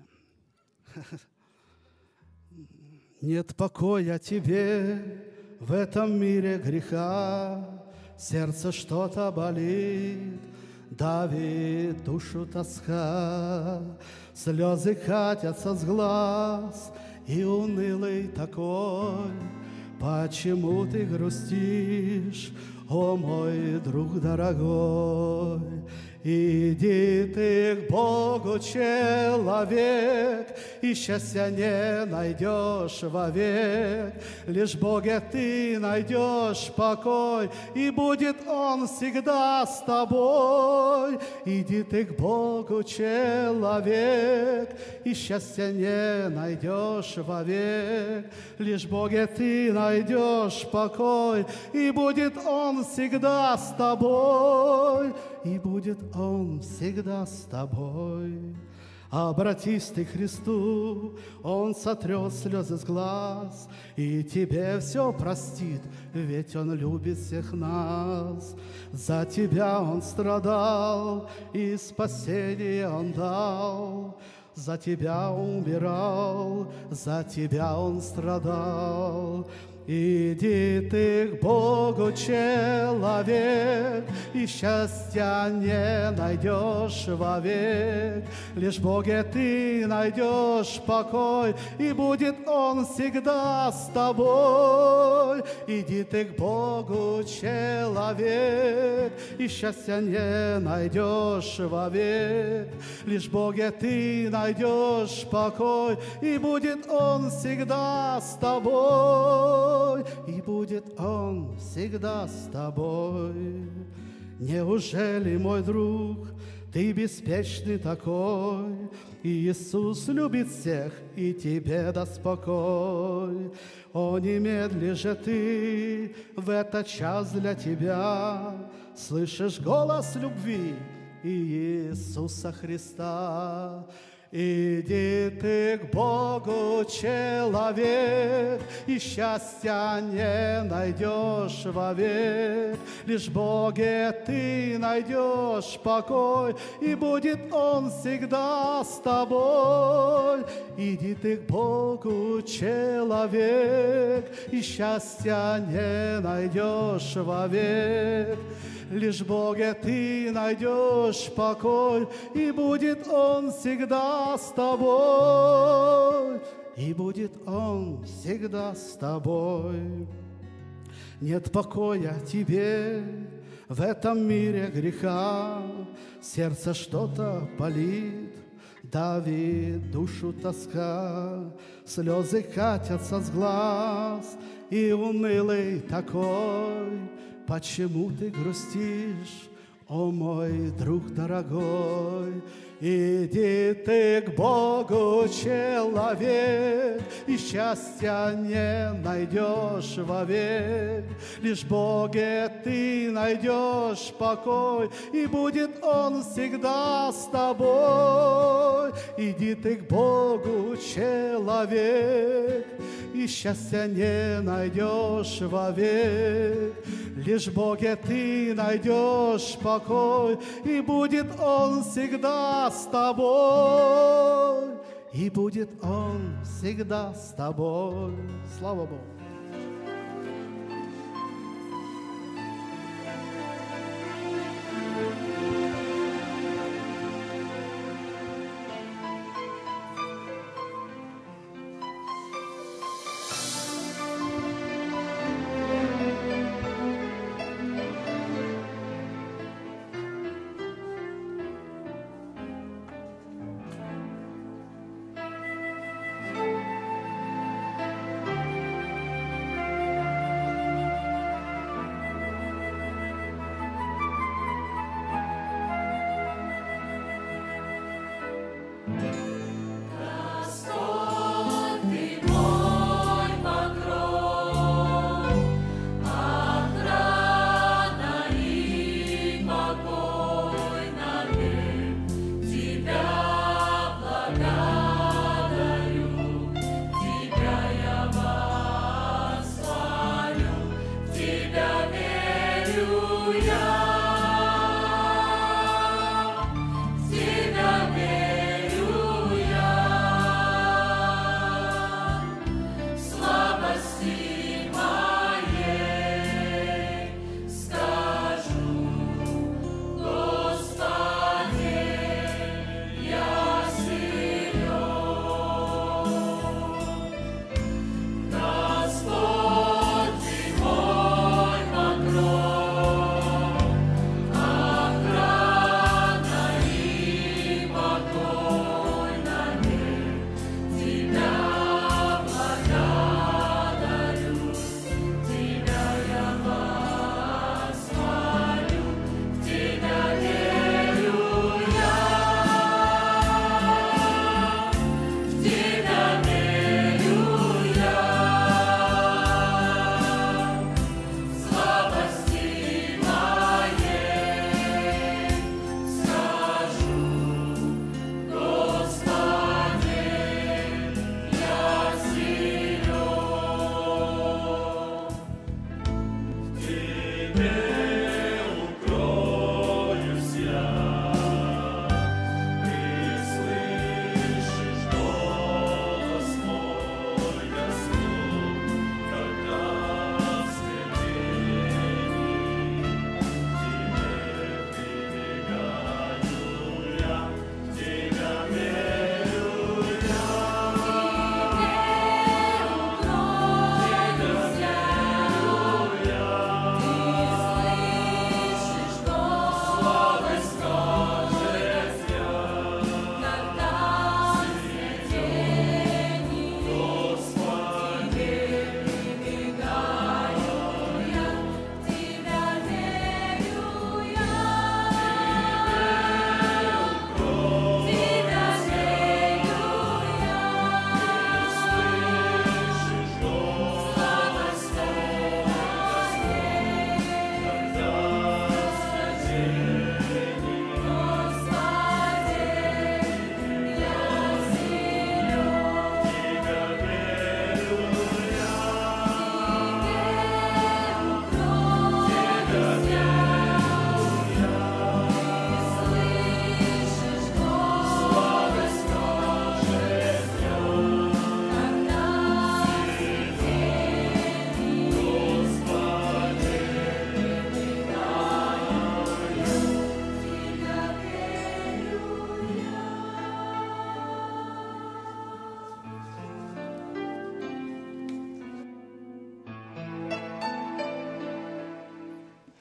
Нет покоя тебе в этом мире греха, сердце что-то болит, давит душу тоска, слезы катятся с глаз, и унылый такой, почему ты грустишь, о мой друг дорогой? Иди ты к Богу, человек, и счастья не найдешь вовек. Лишь в Боге ты найдешь покой, и будет Он всегда с тобой. Иди ты к Богу, человек, и счастья не найдешь вовек. Лишь в Боге ты найдешь покой, и будет Он всегда с тобой. И будет Он всегда с тобой. Обратись ты к Христу, Он сотрет слезы с глаз, и тебе все простит, ведь Он любит всех нас. За тебя Он страдал, и спасение Он дал. За тебя умирал, за тебя Он страдал. Иди ты к Богу, человек, и счастья не найдешь вовек. Лишь в Боге ты найдешь покой, и будет Он всегда с тобой. Иди ты к Богу, человек, и счастья не найдешь вовек. Лишь в Боге ты найдешь покой, и будет Он всегда с тобой. И будет Он всегда с тобой. Неужели, мой друг, ты беспечный такой? И Иисус любит всех, и тебе даст покой. О, немедли же ты, в этот час для тебя слышишь голос любви Иисуса Христа. Иди ты к Богу, человек, и счастья не найдешь вовек. Лишь в Боге ты найдешь покой, и будет Он всегда с тобой. Иди ты к Богу, человек, и счастья не найдешь вовек. Лишь в Боге ты найдешь покой, и будет Он всегда с тобой. И будет Он всегда с тобой. Нет покоя тебе в этом мире греха, сердце что-то болит, давит душу тоска, слезы катятся с глаз, и унылый такой, почему ты грустишь, о мой друг дорогой? Иди ты к Богу, человек, и счастья не найдешь вовек. Лишь в Боге ты найдешь покой, и будет Он всегда с тобой. Иди ты к Богу, человек, и счастья не найдешь вовек. Лишь в Боге ты найдешь покой, и будет Он всегда с тобой. И будет Он всегда с тобой. Слава Богу.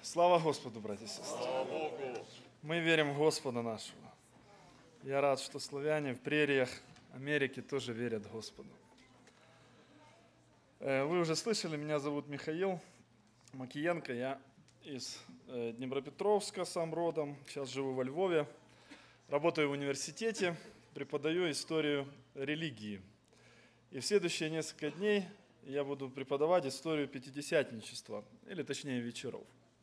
Слава Господу, братья и сестры. Мы верим в Господа нашего. Я рад, что славяне в прериях Америки тоже верят Господу. Вы уже слышали, меня зовут Михаил Макиенко. Я из Днепропетровска сам родом. Сейчас живу во Львове. Работаю в университете, преподаю историю религии. И в следующие несколько дней я буду преподавать историю пятидесятничества, или точнее вечеров.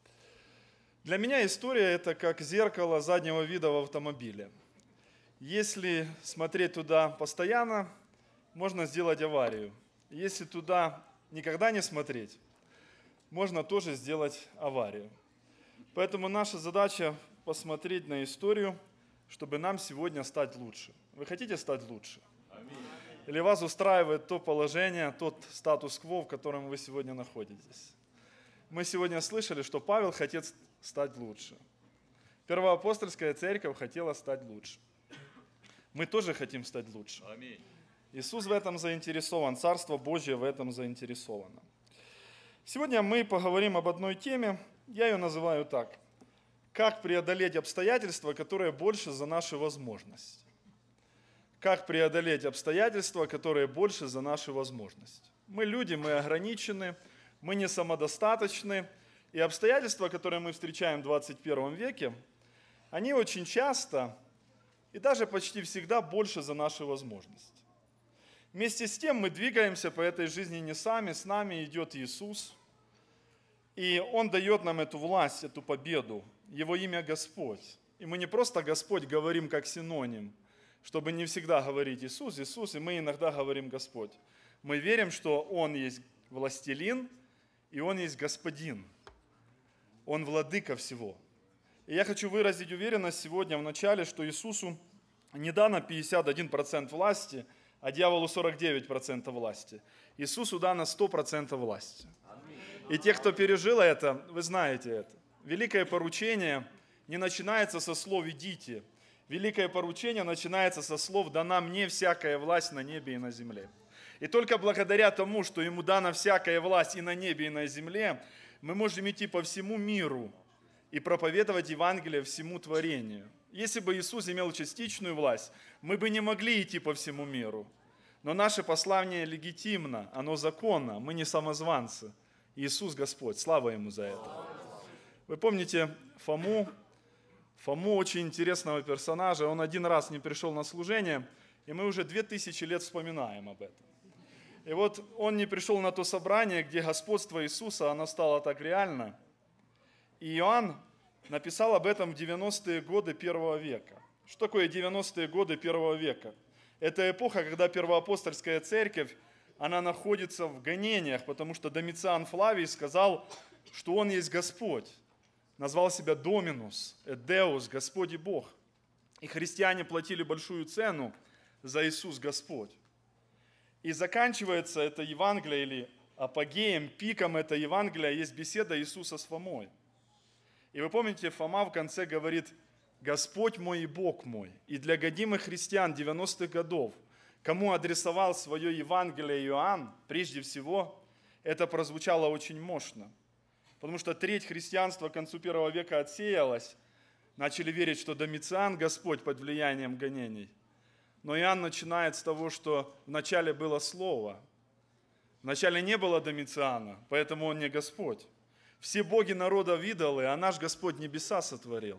Для меня история – это как зеркало заднего вида в автомобиле. Если смотреть туда постоянно, можно сделать аварию. Если туда никогда не смотреть, можно тоже сделать аварию. Поэтому наша задача – посмотреть на историю, чтобы нам сегодня стать лучше. Вы хотите стать лучше? Или вас устраивает то положение, тот статус-кво, в котором вы сегодня находитесь? Мы сегодня слышали, что Павел хотел стать лучше. Первоапостольская церковь хотела стать лучше. Мы тоже хотим стать лучше. Иисус в этом заинтересован, Царство Божье в этом заинтересовано. Сегодня мы поговорим об одной теме, я ее называю так. Как преодолеть обстоятельства, которые больше за наши возможности? Как преодолеть обстоятельства, которые больше за наши возможности? Мы люди, мы ограничены, мы не самодостаточны. И обстоятельства, которые мы встречаем в двадцать первом веке, они очень часто и даже почти всегда больше за наши возможности. Вместе с тем мы двигаемся по этой жизни не сами, с нами идет Иисус. И Он дает нам эту власть, эту победу. Его имя Господь. И мы не просто Господь говорим как синоним, чтобы не всегда говорить Иисус, Иисус, и мы иногда говорим Господь. Мы верим, что Он есть властелин, и Он есть Господин. Он владыка всего. И я хочу выразить уверенность сегодня в начале, что Иисусу не дано пятьдесят один процент власти, а дьяволу сорок девять процентов власти. Иисусу дано сто процентов власти. И те, кто пережил это, вы знаете это. Великое поручение не начинается со слов «идите». Великое поручение начинается со слов «дана мне всякая власть на небе и на земле». И только благодаря тому, что Ему дана всякая власть и на небе, и на земле, мы можем идти по всему миру и проповедовать Евангелие всему творению. Если бы Иисус имел частичную власть, мы бы не могли идти по всему миру. Но наше послание легитимно, оно законно, мы не самозванцы. Иисус Господь, слава Ему за это. Вы помните Фому? Фому очень интересного персонажа. Он один раз не пришел на служение, и мы уже две тысячи лет вспоминаем об этом. И вот он не пришел на то собрание, где господство Иисуса, оно стало так реально. И Иоанн написал об этом в девяностые годы первого века. Что такое девяностые годы первого века? Это эпоха, когда первоапостольская церковь, она находится в гонениях, потому что Домициан Флавий сказал, что он есть Господь. Назвал себя Доминус, Эдеус, Господь и Бог. И христиане платили большую цену за Иисус Господь. И заканчивается это Евангелие, или апогеем, пиком это Евангелия, есть беседа Иисуса с Фомой. И вы помните, Фома в конце говорит: «Господь мой и Бог мой». И для годимых христиан девяностых годов, кому адресовал свое Евангелие Иоанн, прежде всего, это прозвучало очень мощно. Потому что треть христианства к концу первого века отсеялась, начали верить, что Домициан Господь под влиянием гонений. Но Иоанн начинает с того, что вначале было Слово. Вначале не было Домициана, поэтому он не Господь. Все боги народа идолы, а наш Господь небеса сотворил.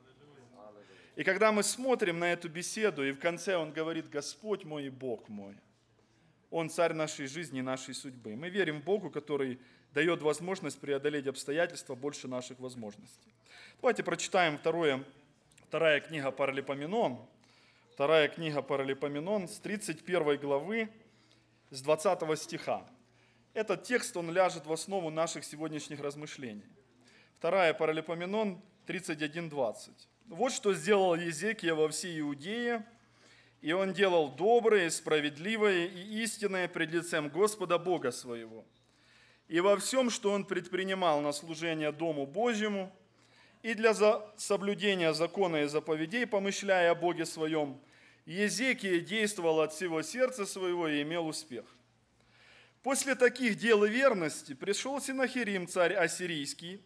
И когда мы смотрим на эту беседу, и в конце он говорит: «Господь мой и Бог мой». Он царь нашей жизни, нашей судьбы. Мы верим в Богу, который дает возможность преодолеть обстоятельства больше наших возможностей. Давайте прочитаем второе, вторая книга Паралипоменон. Вторая книга Паралипоменон с тридцать первой главы, с двадцатого стиха. Этот текст, он ляжет в основу наших сегодняшних размышлений. Вторая Паралипоменон тридцать один двадцать. «Вот что сделал Езекия во всей Иудее, и он делал доброе, справедливое и истинное пред лицем Господа Бога своего. И во всем, что он предпринимал на служение Дому Божьему, и для соблюдения закона и заповедей, помышляя о Боге своем, Езекия действовал от всего сердца своего и имел успех. После таких дел и верности пришел Сенахерим, царь ассирийский,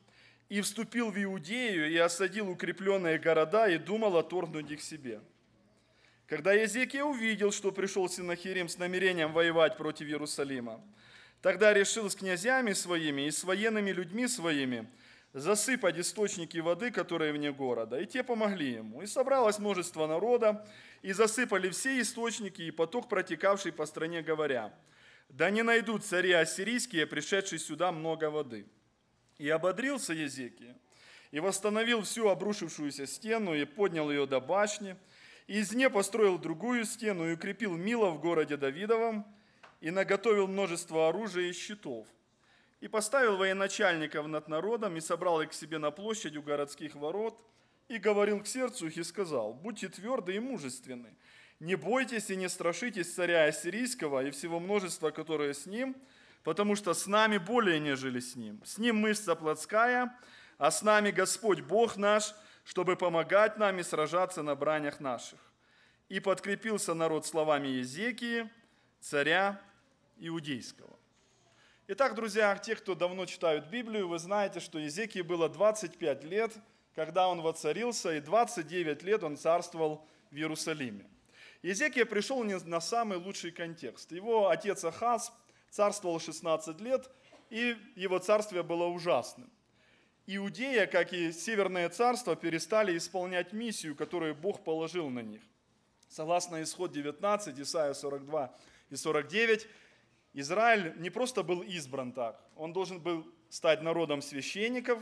и вступил в Иудею и осадил укрепленные города и думал отторгнуть их себе. Когда Иезекия увидел, что пришел Сеннахерим с намерением воевать против Иерусалима, тогда решил с князьями своими и с военными людьми своими засыпать источники воды, которые вне города, и те помогли ему. И собралось множество народа, и засыпали все источники и поток, протекавший по стране, говоря: да не найдут цари ассирийские, пришедшие сюда, много воды. И ободрился Иезекия, и восстановил всю обрушившуюся стену, и поднял ее до башни, и из нее построил другую стену, и укрепил Мило в городе Давидовом, и наготовил множество оружия и щитов. И поставил военачальников над народом, и собрал их к себе на площадь у городских ворот, и говорил к сердцу их, и сказал: будьте тверды и мужественны, не бойтесь и не страшитесь царя ассирийского и всего множества, которое с ним, потому что с нами более, нежели с ним. С ним мышца плотская, а с нами Господь Бог наш, чтобы помогать нам и сражаться на бранях наших. И подкрепился народ словами Иезекии, царя Иудейского. Итак, друзья, те, кто давно читают Библию, вы знаете, что Иезекии было двадцать пять лет, когда он воцарился, и двадцать девять лет он царствовал в Иерусалиме. Иезекия пришел не на самый лучший контекст. Его отец Ахаз царствовал шестнадцать лет, и его царствие было ужасным. Иудея, как и Северное царство, перестали исполнять миссию, которую Бог положил на них. Согласно Исход девятнадцать, Исайя сорок два и сорок девять, Израиль не просто был избран так, он должен был стать народом священников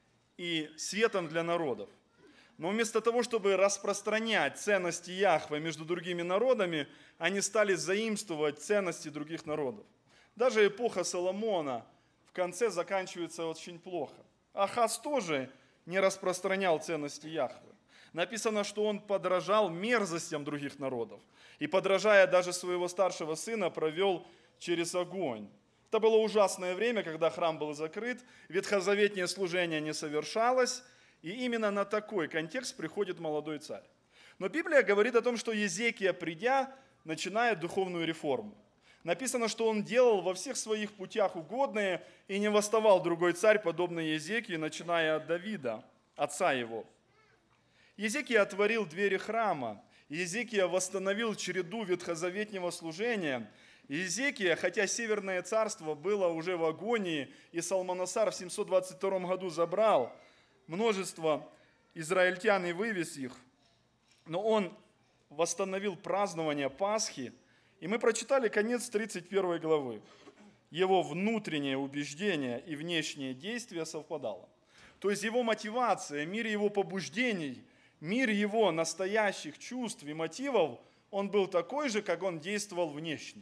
и светом для народов. Но вместо того, чтобы распространять ценности Яхве между другими народами, они стали заимствовать ценности других народов. Даже эпоха Соломона в конце заканчивается очень плохо. Ахаз тоже не распространял ценности Яхве. Написано, что он подражал мерзостям других народов. И, подражая даже своего старшего сына, провел через огонь. Это было ужасное время, когда храм был закрыт, ветхозаветное служение не совершалось, и именно на такой контекст приходит молодой царь. Но Библия говорит о том, что Иезекия, придя, начинает духовную реформу. Написано, что он делал во всех своих путях угодное, и не восставал другой царь, подобный Иезекии, начиная от Давида, отца его. Иезекия отворил двери храма, Иезекия восстановил череду ветхозаветнего служения. Иезекия, хотя Северное царство было уже в агонии, и Салманасар в семьсот двадцать втором году забрал множество израильтян и вывез их, но он восстановил празднование Пасхи, и мы прочитали конец тридцать первой главы. Его внутреннее убеждение и внешнее действие совпадало. То есть его мотивация, мир его побуждений, мир его настоящих чувств и мотивов, он был такой же, как он действовал внешне.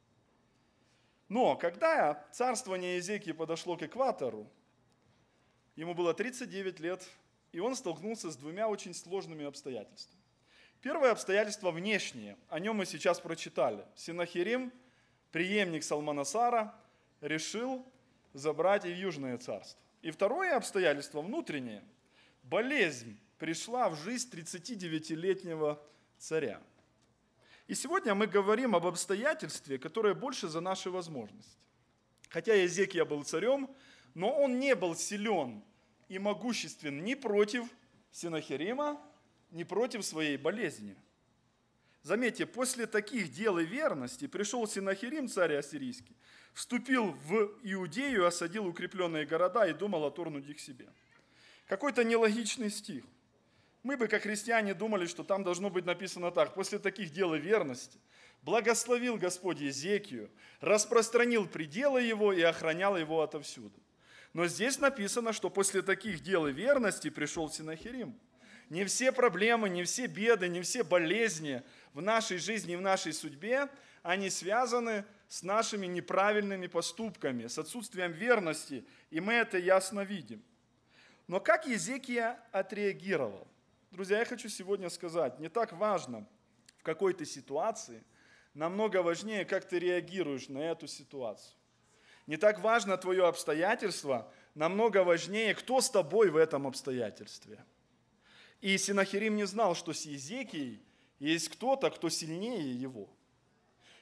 Но когда царствование Иезекии подошло к экватору, ему было тридцать девять лет, и он столкнулся с двумя очень сложными обстоятельствами. Первое обстоятельство внешнее, о нем мы сейчас прочитали. Сеннахерим, преемник Салманасара, решил забрать и Южное царство. И второе обстоятельство внутреннее. Болезнь пришла в жизнь тридцатидевятилетнего царя. И сегодня мы говорим об обстоятельстве, которое больше за наши возможности. Хотя Иезекия был царем, но он не был силен и могуществен ни против Сеннахерима, ни против своей болезни. Заметьте, после таких дел и верности пришел Сеннахерим, царь ассирийский, вступил в Иудею, осадил укрепленные города и думал отторгнуть их себе. Какой-то нелогичный стих. Мы бы, как христиане, думали, что там должно быть написано так: после таких дел и верности благословил Господь Иезекию, распространил пределы его и охранял его отовсюду. Но здесь написано, что после таких дел и верности пришел Сеннахерим. Не все проблемы, не все беды, не все болезни в нашей жизни и в нашей судьбе, они связаны с нашими неправильными поступками, с отсутствием верности, и мы это ясно видим. Но как Иезекия отреагировал? Друзья, я хочу сегодня сказать, не так важно, в какой ты ситуации, намного важнее, как ты реагируешь на эту ситуацию. Не так важно твое обстоятельство, намного важнее, кто с тобой в этом обстоятельстве. И Сеннахерим не знал, что с Иезекией есть кто-то, кто сильнее его.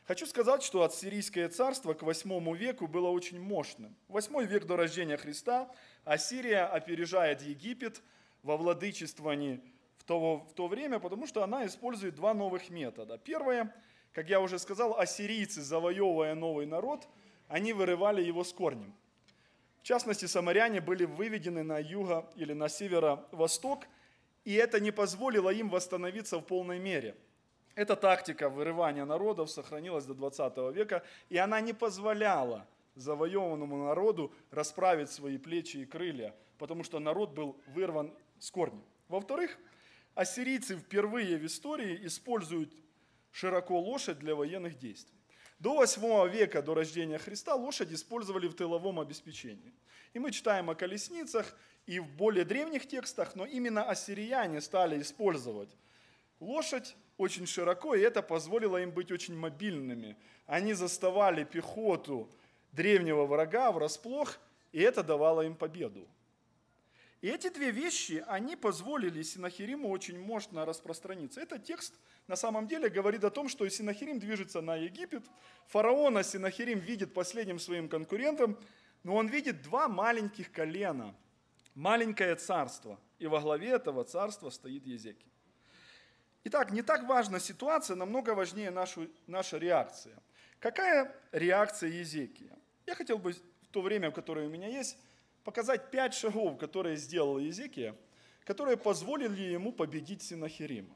Хочу сказать, что Ассирийское царство к восьмому веку было очень мощным. Восьмой век до рождения Христа Ассирия опережает Египет во владычествовании в то, в то время, потому что она использует два новых метода. Первое, как я уже сказал, ассирийцы, завоевывая новый народ, они вырывали его с корнем. В частности, самаряне были выведены на юго или на северо-восток, и это не позволило им восстановиться в полной мере. Эта тактика вырывания народов сохранилась до двадцатого века, и она не позволяла завоеванному народу расправить свои плечи и крылья, потому что народ был вырван с корнем. Во-вторых, ассирийцы впервые в истории используют широко лошадь для военных действий. До восьмого века, до рождения Христа, лошадь использовали в тыловом обеспечении. И мы читаем о колесницах и в более древних текстах, но именно ассирияне стали использовать лошадь очень широко, и это позволило им быть очень мобильными. Они заставали пехоту древнего врага врасплох, и это давало им победу. И эти две вещи, они позволили Синахириму очень мощно распространиться. Этот текст на самом деле говорит о том, что Синахирим движется на Египет. Фараона Синахирим видит последним своим конкурентом, но он видит два маленьких колена, маленькое царство. И во главе этого царства стоит Езекия. Итак, не так важна ситуация, намного важнее нашу, наша реакция. Какая реакция Езекия? Я хотел бы в то время, которое у меня есть, показать пять шагов, которые сделал Езекия, которые позволили ему победить Синахирима.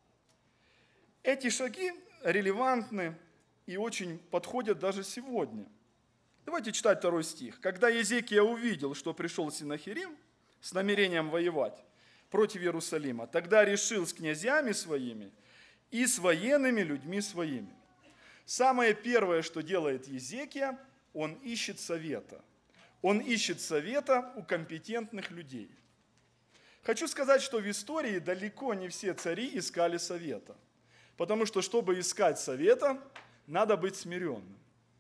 Эти шаги релевантны и очень подходят даже сегодня. Давайте читать второй стих. «Когда Езекия увидел, что пришел Синахирим с намерением воевать против Иерусалима, тогда решил с князьями своими и с военными людьми своими». Самое первое, что делает Езекия, он ищет совета. Он ищет совета у компетентных людей. Хочу сказать, что в истории далеко не все цари искали совета. Потому что, чтобы искать совета, надо быть смиренным.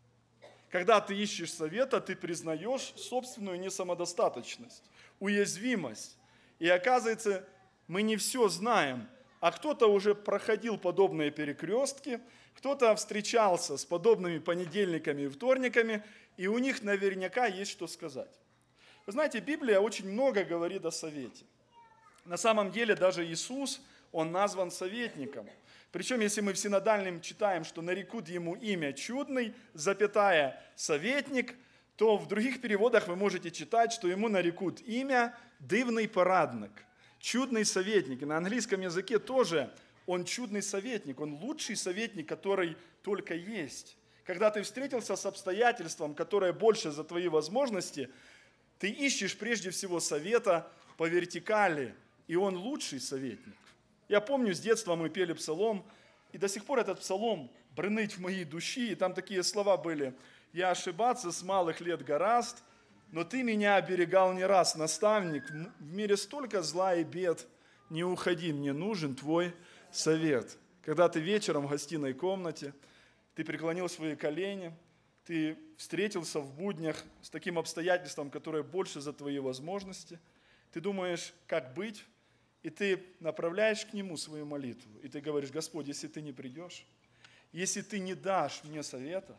Когда ты ищешь совета, ты признаешь собственную несамодостаточность, уязвимость. И оказывается, мы не все знаем, а кто-то уже проходил подобные перекрестки, кто-то встречался с подобными понедельниками и вторниками, и у них наверняка есть что сказать. Вы знаете, Библия очень много говорит о совете. На самом деле даже Иисус, он назван советником. Причем, если мы в синодальном читаем, что нарекут ему имя чудный, запятая, советник, то в других переводах вы можете читать, что ему нарекут имя дивный порадник, чудный советник. И на английском языке тоже он чудный советник, он лучший советник, который только есть. Когда ты встретился с обстоятельством, которое больше за твои возможности, ты ищешь прежде всего совета по вертикали, и он лучший советник. Я помню, с детства мы пели псалом, и до сих пор этот псалом брынит в моей души, и там такие слова были: «Я ошибаться с малых лет гораст, но ты меня оберегал не раз, наставник, в мире столько зла и бед, не уходи, мне нужен твой совет». Когда ты вечером в гостиной комнате, ты преклонил свои колени, ты встретился в буднях с таким обстоятельством, которое больше за твои возможности, ты думаешь, как быть, и ты направляешь к Нему свою молитву, и ты говоришь: Господь, если ты не придешь, если ты не дашь мне совета,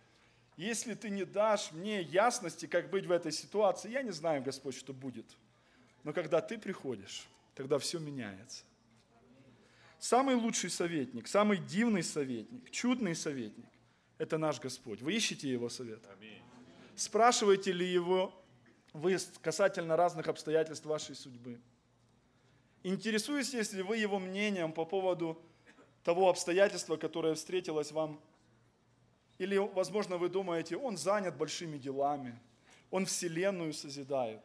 если ты не дашь мне ясности, как быть в этой ситуации, я не знаю, Господь, что будет. Но когда ты приходишь, тогда все меняется. Самый лучший советник, самый дивный советник, чудный советник – это наш Господь. Вы ищете Его совета? Спрашиваете ли Его вы касательно разных обстоятельств вашей судьбы? Интересуетесь ли вы Его мнением по поводу того обстоятельства, которое встретилось вам? Или, возможно, вы думаете, Он занят большими делами, Он Вселенную созидает,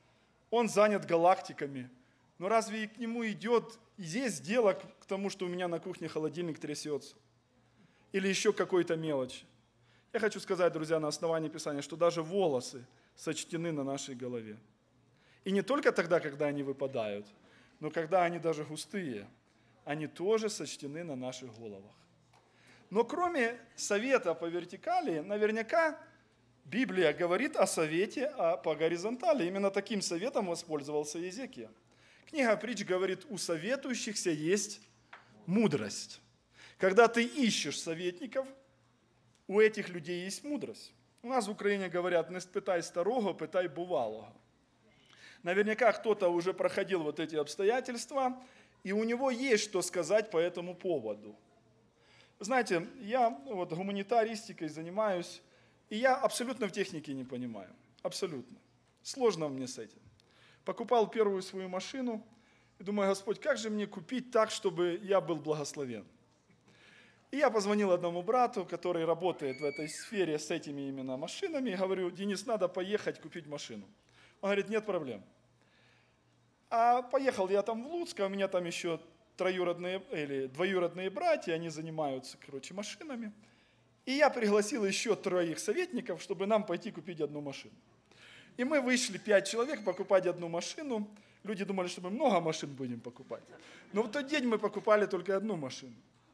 Он занят галактиками. Но разве к Нему идет, есть дело к тому, что у меня на кухне холодильник трясется? Или еще какой-то мелочи? Я хочу сказать, друзья, на основании Писания, что даже волосы сочтены на нашей голове. И не только тогда, когда они выпадают, но когда они даже густые, они тоже сочтены на наших головах. Но кроме совета по вертикали, наверняка Библия говорит о совете по горизонтали. Именно таким советом воспользовался Езекия. Книга Притч говорит, у советующихся есть мудрость. Когда ты ищешь советников, у этих людей есть мудрость. У нас в Украине говорят: не спытай старого, пытай бывалого. Наверняка кто-то уже проходил вот эти обстоятельства, и у него есть что сказать по этому поводу. Знаете, я вот гуманитаристикой занимаюсь, и я абсолютно в технике не понимаю. Абсолютно. Сложно мне с этим. Покупал первую свою машину, и думаю: Господь, как же мне купить так, чтобы я был благословен? И я позвонил одному брату, который работает в этой сфере с этими именно машинами, и говорю: Денис, надо поехать купить машину. Он говорит: нет проблем. А поехал я там в Луцк, а у меня там еще троюродные или двоюродные братья, они занимаются, короче, машинами. И я пригласил еще троих советников, чтобы нам пойти купить одну машину. И мы вышли, пять человек, покупать одну машину. Люди думали, что мы много машин будем покупать. Но в тот день мы покупали только одну машину.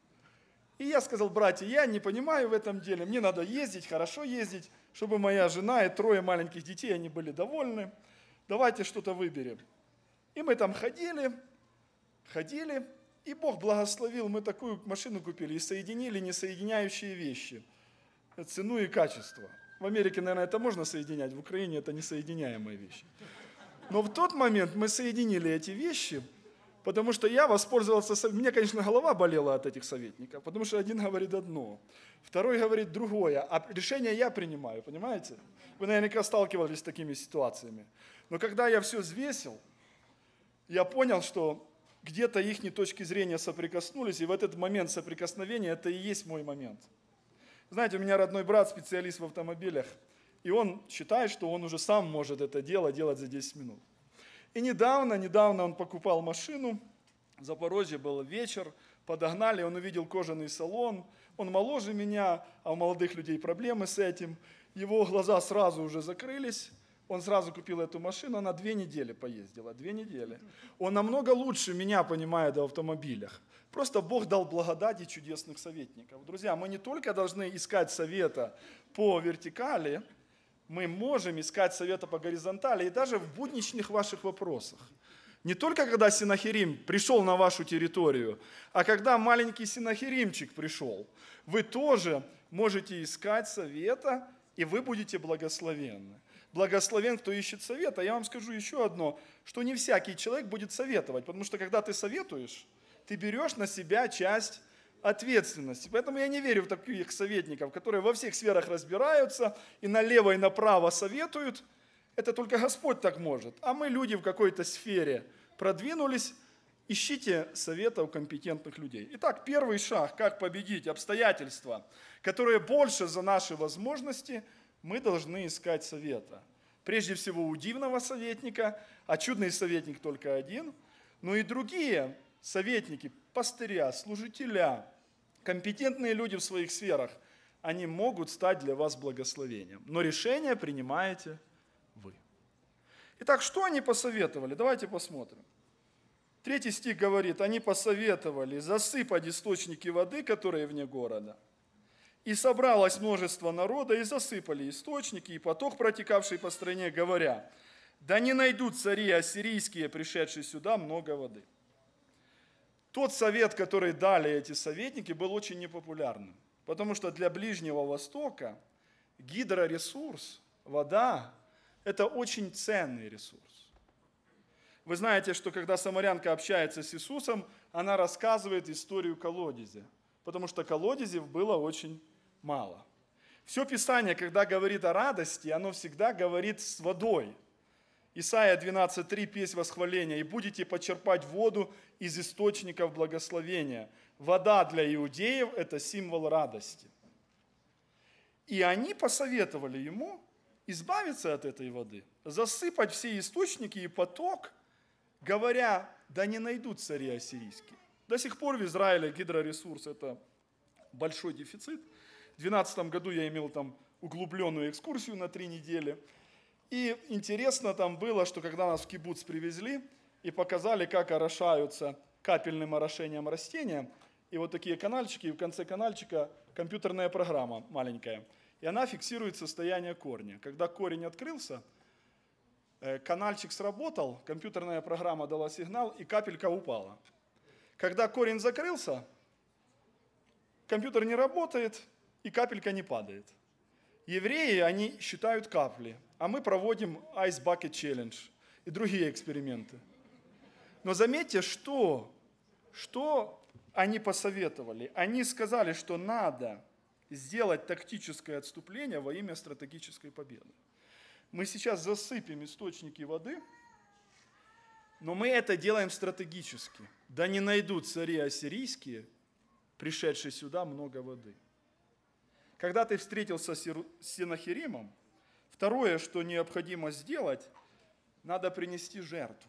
И я сказал: братья, я не понимаю в этом деле, мне надо ездить, хорошо ездить, чтобы моя жена и трое маленьких детей, они были довольны. Давайте что-то выберем. И мы там ходили, ходили, и Бог благословил, мы такую машину купили и соединили несоединяющие вещи, цену и качество. В Америке, наверное, это можно соединять, в Украине это несоединяемые вещи. Но в тот момент мы соединили эти вещи, потому что я воспользовался, мне, конечно, голова болела от этих советников, потому что один говорит одно, второй говорит другое, а решение я принимаю, понимаете? Вы наверняка сталкивались с такими ситуациями. Но когда я все взвесил, я понял, что где-то их точки зрения соприкоснулись, и в этот момент соприкосновения это и есть мой момент. Знаете, у меня родной брат специалист в автомобилях, и он считает, что он уже сам может это дело делать за десять минут. И недавно, недавно он покупал машину, в Запорожье был вечер, подогнали, он увидел кожаный салон, он моложе меня, а у молодых людей проблемы с этим, его глаза сразу уже закрылись, он сразу купил эту машину, она две недели поездила, две недели. Он намного лучше меня понимает в автомобилях. Просто Бог дал благодать и чудесных советников. Друзья, мы не только должны искать совета по вертикали, мы можем искать совета по горизонтали и даже в будничных ваших вопросах. Не только когда Синахирим пришел на вашу территорию, а когда маленький Синахиримчик пришел, вы тоже можете искать совета, и вы будете благословенны. Благословен, кто ищет совета. Я вам скажу еще одно, что не всякий человек будет советовать, потому что когда ты советуешь, ты берешь на себя часть ответственности. Поэтому я не верю в таких советников, которые во всех сферах разбираются и налево и направо советуют. Это только Господь так может. А мы, люди в какой-то сфере, продвинулись, ищите совета у компетентных людей. Итак, первый шаг, как победить обстоятельства, которые больше за наши возможности, мы должны искать совета. Прежде всего у дивного советника, а чудный советник только один, но и другие советники, пастыря, служителя, компетентные люди в своих сферах, они могут стать для вас благословением. Но решение принимаете вы. Итак, что они посоветовали? Давайте посмотрим. Третий стих говорит: они посоветовали засыпать источники воды, которые вне города. И собралось множество народа, и засыпали источники, и поток, протекавший по стране, говоря: да не найдут цари ассирийские, пришедшие сюда, много воды. Тот совет, который дали эти советники, был очень непопулярным, потому что для Ближнего Востока гидроресурс, вода, это очень ценный ресурс. Вы знаете, что когда самарянка общается с Иисусом, она рассказывает историю колодезя, потому что колодезей было очень мало. Все Писание, когда говорит о радости, оно всегда говорит с водой. Исайя двенадцать три, песнь восхваления. «И будете почерпать воду из источников благословения». Вода для иудеев – это символ радости. И они посоветовали ему избавиться от этой воды, засыпать все источники и поток, говоря: да не найдут цари ассирийские. До сих пор в Израиле гидроресурс – это большой дефицит. В две тысячи двенадцатом году я имел там углубленную экскурсию на три недели. И интересно там было, что когда нас в кибуц привезли и показали, как орошаются капельным орошением растения, и вот такие канальчики, и в конце канальчика компьютерная программа маленькая, и она фиксирует состояние корня. Когда корень открылся, канальчик сработал, компьютерная программа дала сигнал, и капелька упала. Когда корень закрылся, компьютер не работает, и капелька не падает. Евреи, они считают капли, а мы проводим Ice Bucket Challenge и другие эксперименты. Но заметьте, что, что они посоветовали. Они сказали, что надо сделать тактическое отступление во имя стратегической победы. Мы сейчас засыпем источники воды, но мы это делаем стратегически. Да не найдут цари ассирийские, пришедшие сюда, много воды. Когда ты встретился с Сенахеримом, второе, что необходимо сделать, надо принести жертву.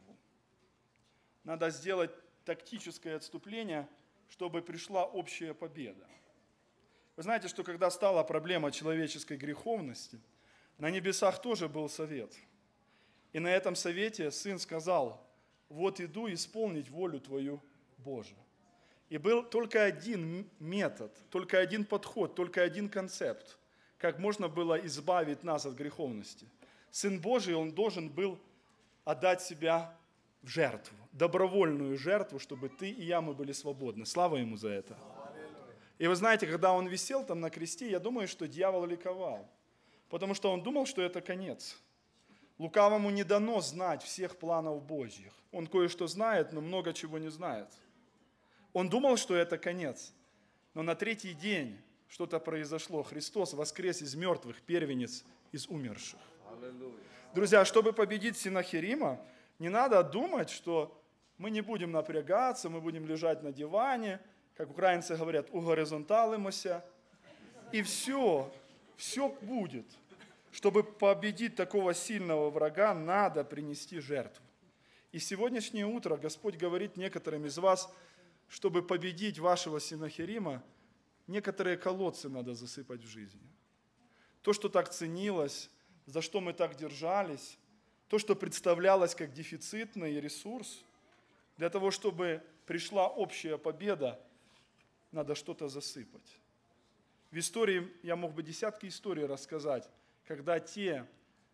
Надо сделать тактическое отступление, чтобы пришла общая победа. Вы знаете, что когда стала проблема человеческой греховности, на небесах тоже был совет. И на этом совете сын сказал: вот иду исполнить волю твою, Божию. И был только один метод, только один подход, только один концепт, как можно было избавить нас от греховности. Сын Божий, он должен был отдать себя в жертву, добровольную жертву, чтобы ты и я, мы были свободны. Слава ему за это. И вы знаете, когда он висел там на кресте, я думаю, что дьявол ликовал, потому что он думал, что это конец. Лукавому не дано знать всех планов Божьих. Он кое-что знает, но много чего не знает. Он думал, что это конец. Но на третий день что-то произошло. Христос воскрес из мертвых, первенец из умерших. Друзья, чтобы победить Сенахерима, не надо думать, что мы не будем напрягаться, мы будем лежать на диване, как украинцы говорят, угоризонталимося, и все, все будет. Чтобы победить такого сильного врага, надо принести жертву. И сегодняшнее утро Господь говорит некоторым из вас, чтобы победить вашего Сенахерима, некоторые колодцы надо засыпать в жизни. То, что так ценилось, за что мы так держались, то, что представлялось как дефицитный ресурс, для того, чтобы пришла общая победа, надо что-то засыпать. В истории, я мог бы десятки историй рассказать, когда те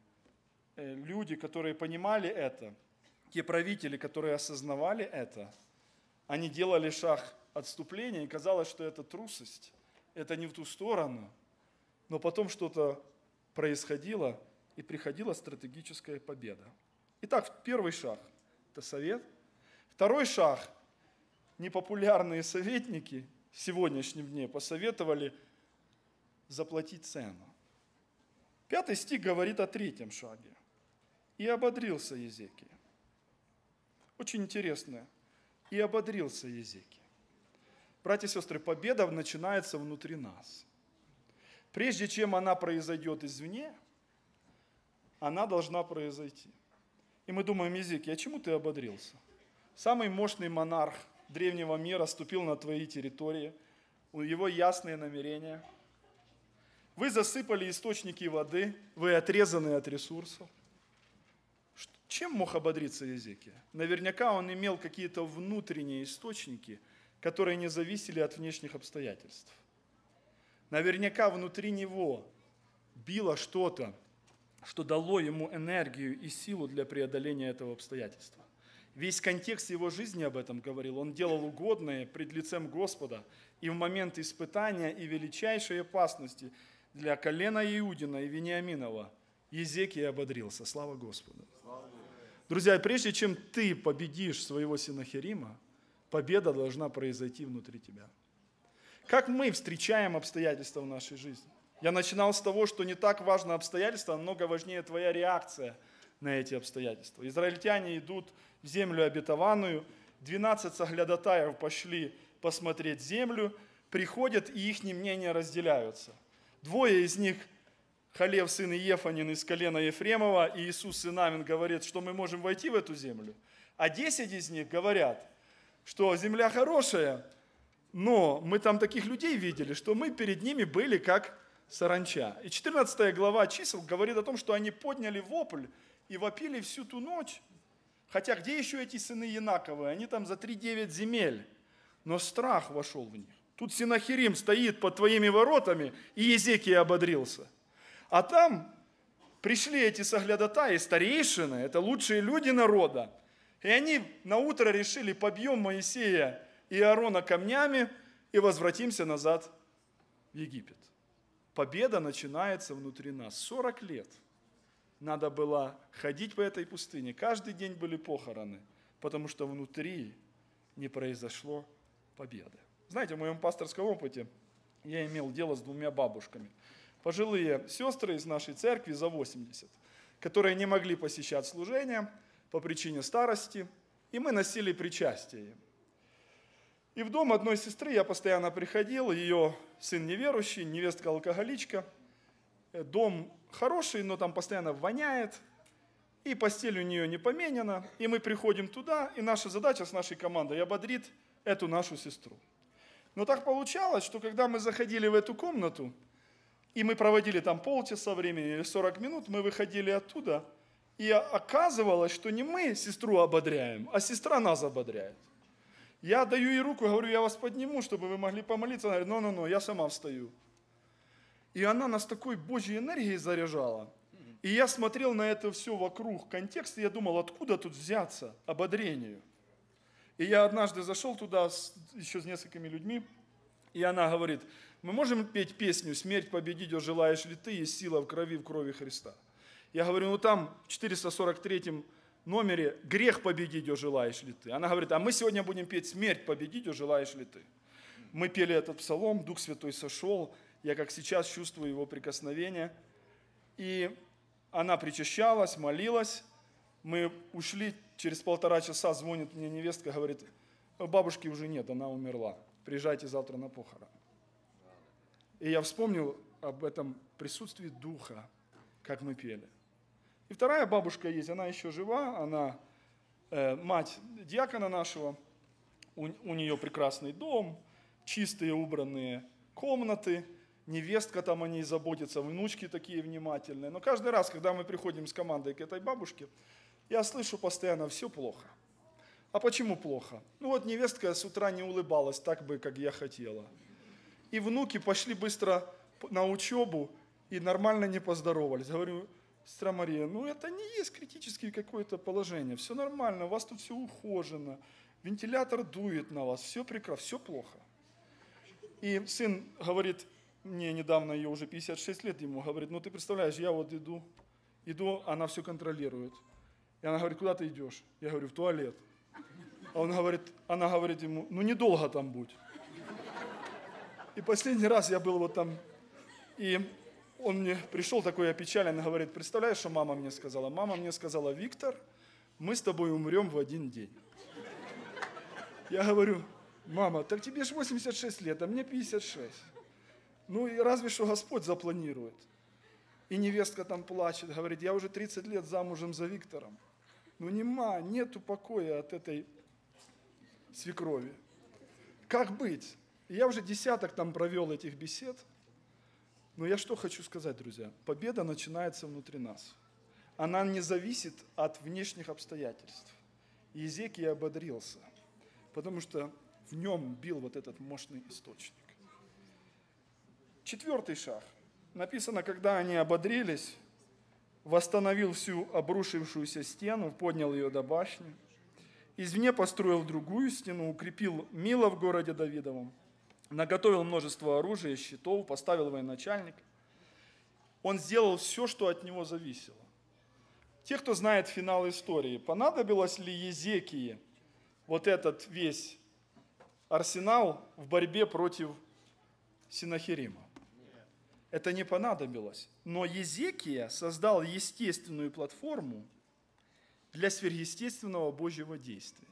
люди, которые понимали это, те правители, которые осознавали это, они делали шаг отступления, и казалось, что это трусость, это не в ту сторону, но потом что-то происходило, и приходила стратегическая победа. Итак, первый шаг – это совет. Второй шаг – непопулярные советники в сегодняшнем дне посоветовали заплатить цену. Пятый стих говорит о третьем шаге. «И ободрился Езекия». Очень интересно. «И ободрился Езекия». Братья и сестры, победа начинается внутри нас. Прежде чем она произойдет извне, она должна произойти. И мы думаем: Езекия, а чему ты ободрился? Самый мощный монарх древнего мира ступил на твои территории, у него ясные намерения. Вы засыпали источники воды, вы отрезаны от ресурсов. Чем мог ободриться Езекия? Наверняка он имел какие-то внутренние источники, которые не зависели от внешних обстоятельств. Наверняка внутри него било что-то, что дало ему энергию и силу для преодоления этого обстоятельства. Весь контекст его жизни об этом говорил. Он делал угодное пред лицем Господа, и в момент испытания и величайшей опасности для колена Иудина и Вениаминова Езекия ободрился. Слава Господу! Друзья, прежде чем ты победишь своего Сенахерима, победа должна произойти внутри тебя. Как мы встречаем обстоятельства в нашей жизни? Я начинал с того, что не так важно обстоятельства, намного важнее твоя реакция на эти обстоятельства. Израильтяне идут в землю обетованную, двенадцать соглядатаев пошли посмотреть землю, приходят, и их мнения разделяются. Двое из них, Халев, сын Иефанин из колена Ефремова, и Иисус, сын Авин, говорит, что мы можем войти в эту землю. А десять из них говорят, что земля хорошая, но мы там таких людей видели, что мы перед ними были как саранча. И четырнадцатая глава чисел говорит о том, что они подняли вопль и вопили всю ту ночь. Хотя где еще эти сыны Янаковы? Они там за три девять земель. Но страх вошел в них. Тут Сенахерим стоит под твоими воротами, и Езекия ободрился. А там пришли эти соглядатаи, старейшины, это лучшие люди народа. И они на утро решили: побьем Моисея и Аарона камнями и возвратимся назад в Египет. Победа начинается внутри нас. сорок лет надо было ходить по этой пустыне. Каждый день были похороны, потому что внутри не произошло победы. Знаете, в моем пасторском опыте я имел дело с двумя бабушками. Пожилые сестры из нашей церкви за восемьдесят, которые не могли посещать служения по причине старости, и мы носили причастие. И в дом одной сестры я постоянно приходил, ее сын неверующий, невестка алкоголичка. Дом хороший, но там постоянно воняет, и постель у нее не поменена. И мы приходим туда, и наша задача с нашей командой ободрить эту нашу сестру. Но так получалось, что когда мы заходили в эту комнату, и мы проводили там полчаса времени или сорок минут, мы выходили оттуда, и оказывалось, что не мы сестру ободряем, а сестра нас ободряет. Я даю ей руку, говорю, я вас подниму, чтобы вы могли помолиться. Она говорит, ну-ну-ну, я сама встаю. И она нас такой Божьей энергией заряжала. И я смотрел на это все вокруг, контекст, и я думал, откуда тут взяться ободрению. И я однажды зашел туда с, еще с несколькими людьми, и она говорит, мы можем петь песню «Смерть победить, о желаешь ли ты, есть сила в крови, в крови Христа». Я говорю, ну там в четыреста сорок третьем номере «Грех победить, о желаешь ли ты». Она говорит, а мы сегодня будем петь «Смерть победить, о желаешь ли ты». Мы пели этот псалом, Дух Святой сошел, я как сейчас чувствую его прикосновение. И она причащалась, молилась. Мы ушли, через полтора часа звонит мне невестка, говорит, бабушки уже нет, она умерла, приезжайте завтра на похорон. И я вспомнил об этом присутствии Духа, как мы пели. И вторая бабушка есть, она еще жива, она э, мать диакона нашего, у, у нее прекрасный дом, чистые убранные комнаты, невестка там о ней заботится, внучки такие внимательные. Но каждый раз, когда мы приходим с командой к этой бабушке, я слышу постоянно, все плохо. А почему плохо? Ну вот невестка с утра не улыбалась так бы, как я хотела. И внуки пошли быстро на учебу и нормально не поздоровались. Говорю, сестра Мария, ну это не есть критическое какое-то положение, все нормально, у вас тут все ухожено, вентилятор дует на вас, все прекрасно, все плохо. И сын говорит, мне недавно, ее уже пятьдесят шесть лет ему, говорит, ну ты представляешь, я вот иду, иду, она все контролирует. И она говорит, куда ты идешь? Я говорю, в туалет. А он говорит, она говорит ему, ну недолго там будь. И последний раз я был вот там, и он мне пришел такой опечаленный, говорит, представляешь, что мама мне сказала? Мама мне сказала, Виктор, мы с тобой умрем в один день. Я говорю, мама, так тебе же восемьдесят шесть лет, а мне пятьдесят шесть. Ну и разве что Господь запланирует. И невестка там плачет, говорит, я уже тридцать лет замужем за Виктором. Ну нема, нету покоя от этой свекрови. Как быть? И я уже десяток там провел этих бесед. Но я что хочу сказать, друзья? Победа начинается внутри нас. Она не зависит от внешних обстоятельств. Иезекия ободрился, потому что в нем бил вот этот мощный источник. Четвертый шаг. Написано, когда они ободрились, восстановил всю обрушившуюся стену, поднял ее до башни, извне построил другую стену, укрепил Мило в городе Давидовом, наготовил множество оружия, щитов, поставил военачальник. Он сделал все, что от него зависело. Те, кто знает финал истории, понадобилось ли Иезекии вот этот весь арсенал в борьбе против Синахирима? Это не понадобилось. Но Иезекия создал естественную платформу для сверхъестественного Божьего действия.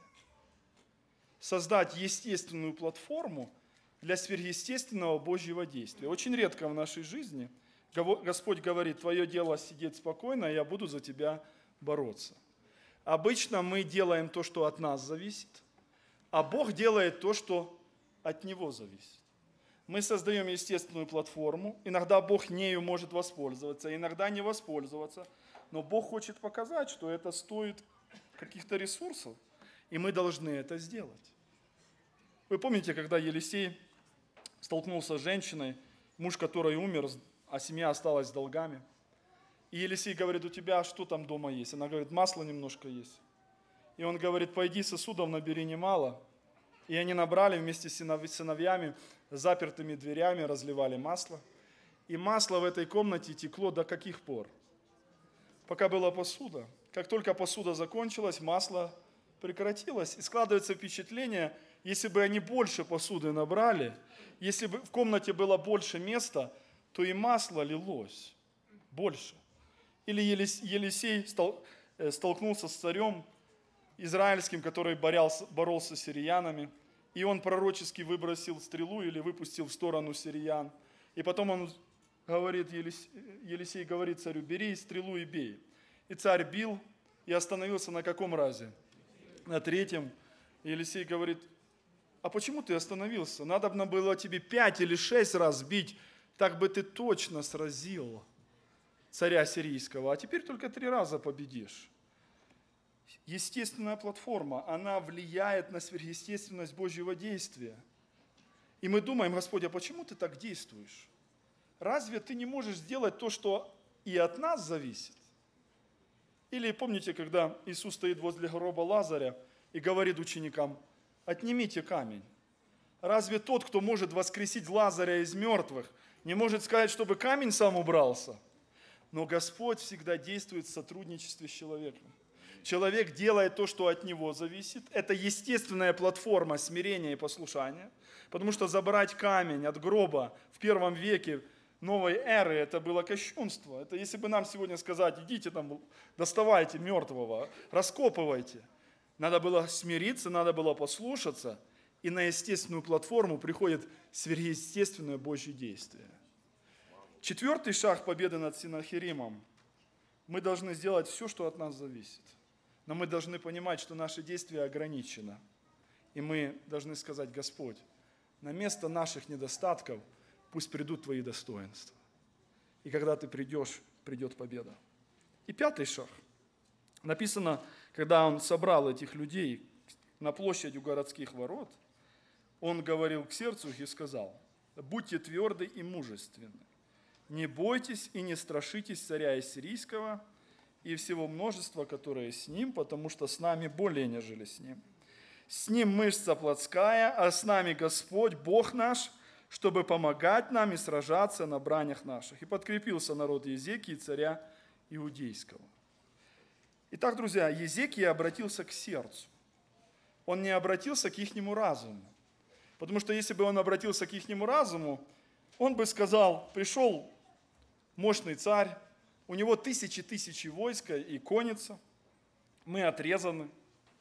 Создать естественную платформу для сверхъестественного Божьего действия. Очень редко в нашей жизни Господь говорит, твое дело сидеть спокойно, я буду за тебя бороться. Обычно мы делаем то, что от нас зависит, а Бог делает то, что от Него зависит. Мы создаем естественную платформу, иногда Бог нею может воспользоваться, иногда не воспользоваться, но Бог хочет показать, что это стоит каких-то ресурсов, и мы должны это сделать. Вы помните, когда Елисей столкнулся с женщиной, муж которой умер, а семья осталась с долгами, и Елисей говорит, у тебя что там дома есть? Она говорит, масло немножко есть. И он говорит, пойди сосудов набери немало. И они набрали вместе с сыновьями, запертыми дверями, разливали масло. И масло в этой комнате текло до каких пор? Пока была посуда. Как только посуда закончилась, масло прекратилось. И складывается впечатление, если бы они больше посуды набрали, если бы в комнате было больше места, то и масло лилось больше. Или Елисей столкнулся с царем израильским, который боролся, боролся с сириянами, и он пророчески выбросил стрелу или выпустил в сторону сириян. И потом он говорит, Елисей, Елисей говорит царю: бери стрелу и бей. И царь бил и остановился на каком разе? На третьем. И Елисей говорит: а почему ты остановился? Надо было тебе пять или шесть раз бить, так бы ты точно сразил царя сирийского, а теперь только три раза победишь. Естественная платформа, она влияет на сверхъестественность Божьего действия. И мы думаем: Господи, а почему ты так действуешь? Разве ты не можешь сделать то, что и от нас зависит? Или помните, когда Иисус стоит возле гроба Лазаря и говорит ученикам: отнимите камень. Разве тот, кто может воскресить Лазаря из мертвых, не может сказать, чтобы камень сам убрался? Но Господь всегда действует в сотрудничестве с человеком. Человек делает то, что от него зависит. Это естественная платформа смирения и послушания. Потому что забрать камень от гроба в первом веке новой эры, это было кощунство. Это если бы нам сегодня сказать: идите там, доставайте мертвого, раскопывайте. Надо было смириться, надо было послушаться. И на естественную платформу приходит сверхъестественное Божье действие. Четвертый шаг победы над Синахиримом. Мы должны сделать все, что от нас зависит. Но мы должны понимать, что наше действие ограничено. И мы должны сказать: Господь, на место наших недостатков пусть придут Твои достоинства. И когда Ты придешь, придет победа. И пятый шаг. Написано, когда Он собрал этих людей на площадь у городских ворот, Он говорил к сердцу их и сказал: будьте тверды и мужественны. Не бойтесь и не страшитесь царя Ассирийского и всего множества, которое с ним, потому что с нами более, нежели с ним. С ним мышца плотская, а с нами Господь, Бог наш, чтобы помогать нам и сражаться на бранях наших. И подкрепился народ Езекии, царя Иудейского. Итак, друзья, Езекия обратился к сердцу. Он не обратился к ихнему разуму. Потому что если бы он обратился к ихнему разуму, он бы сказал: пришел мощный царь, у него тысячи-тысячи войска и конница, мы отрезаны,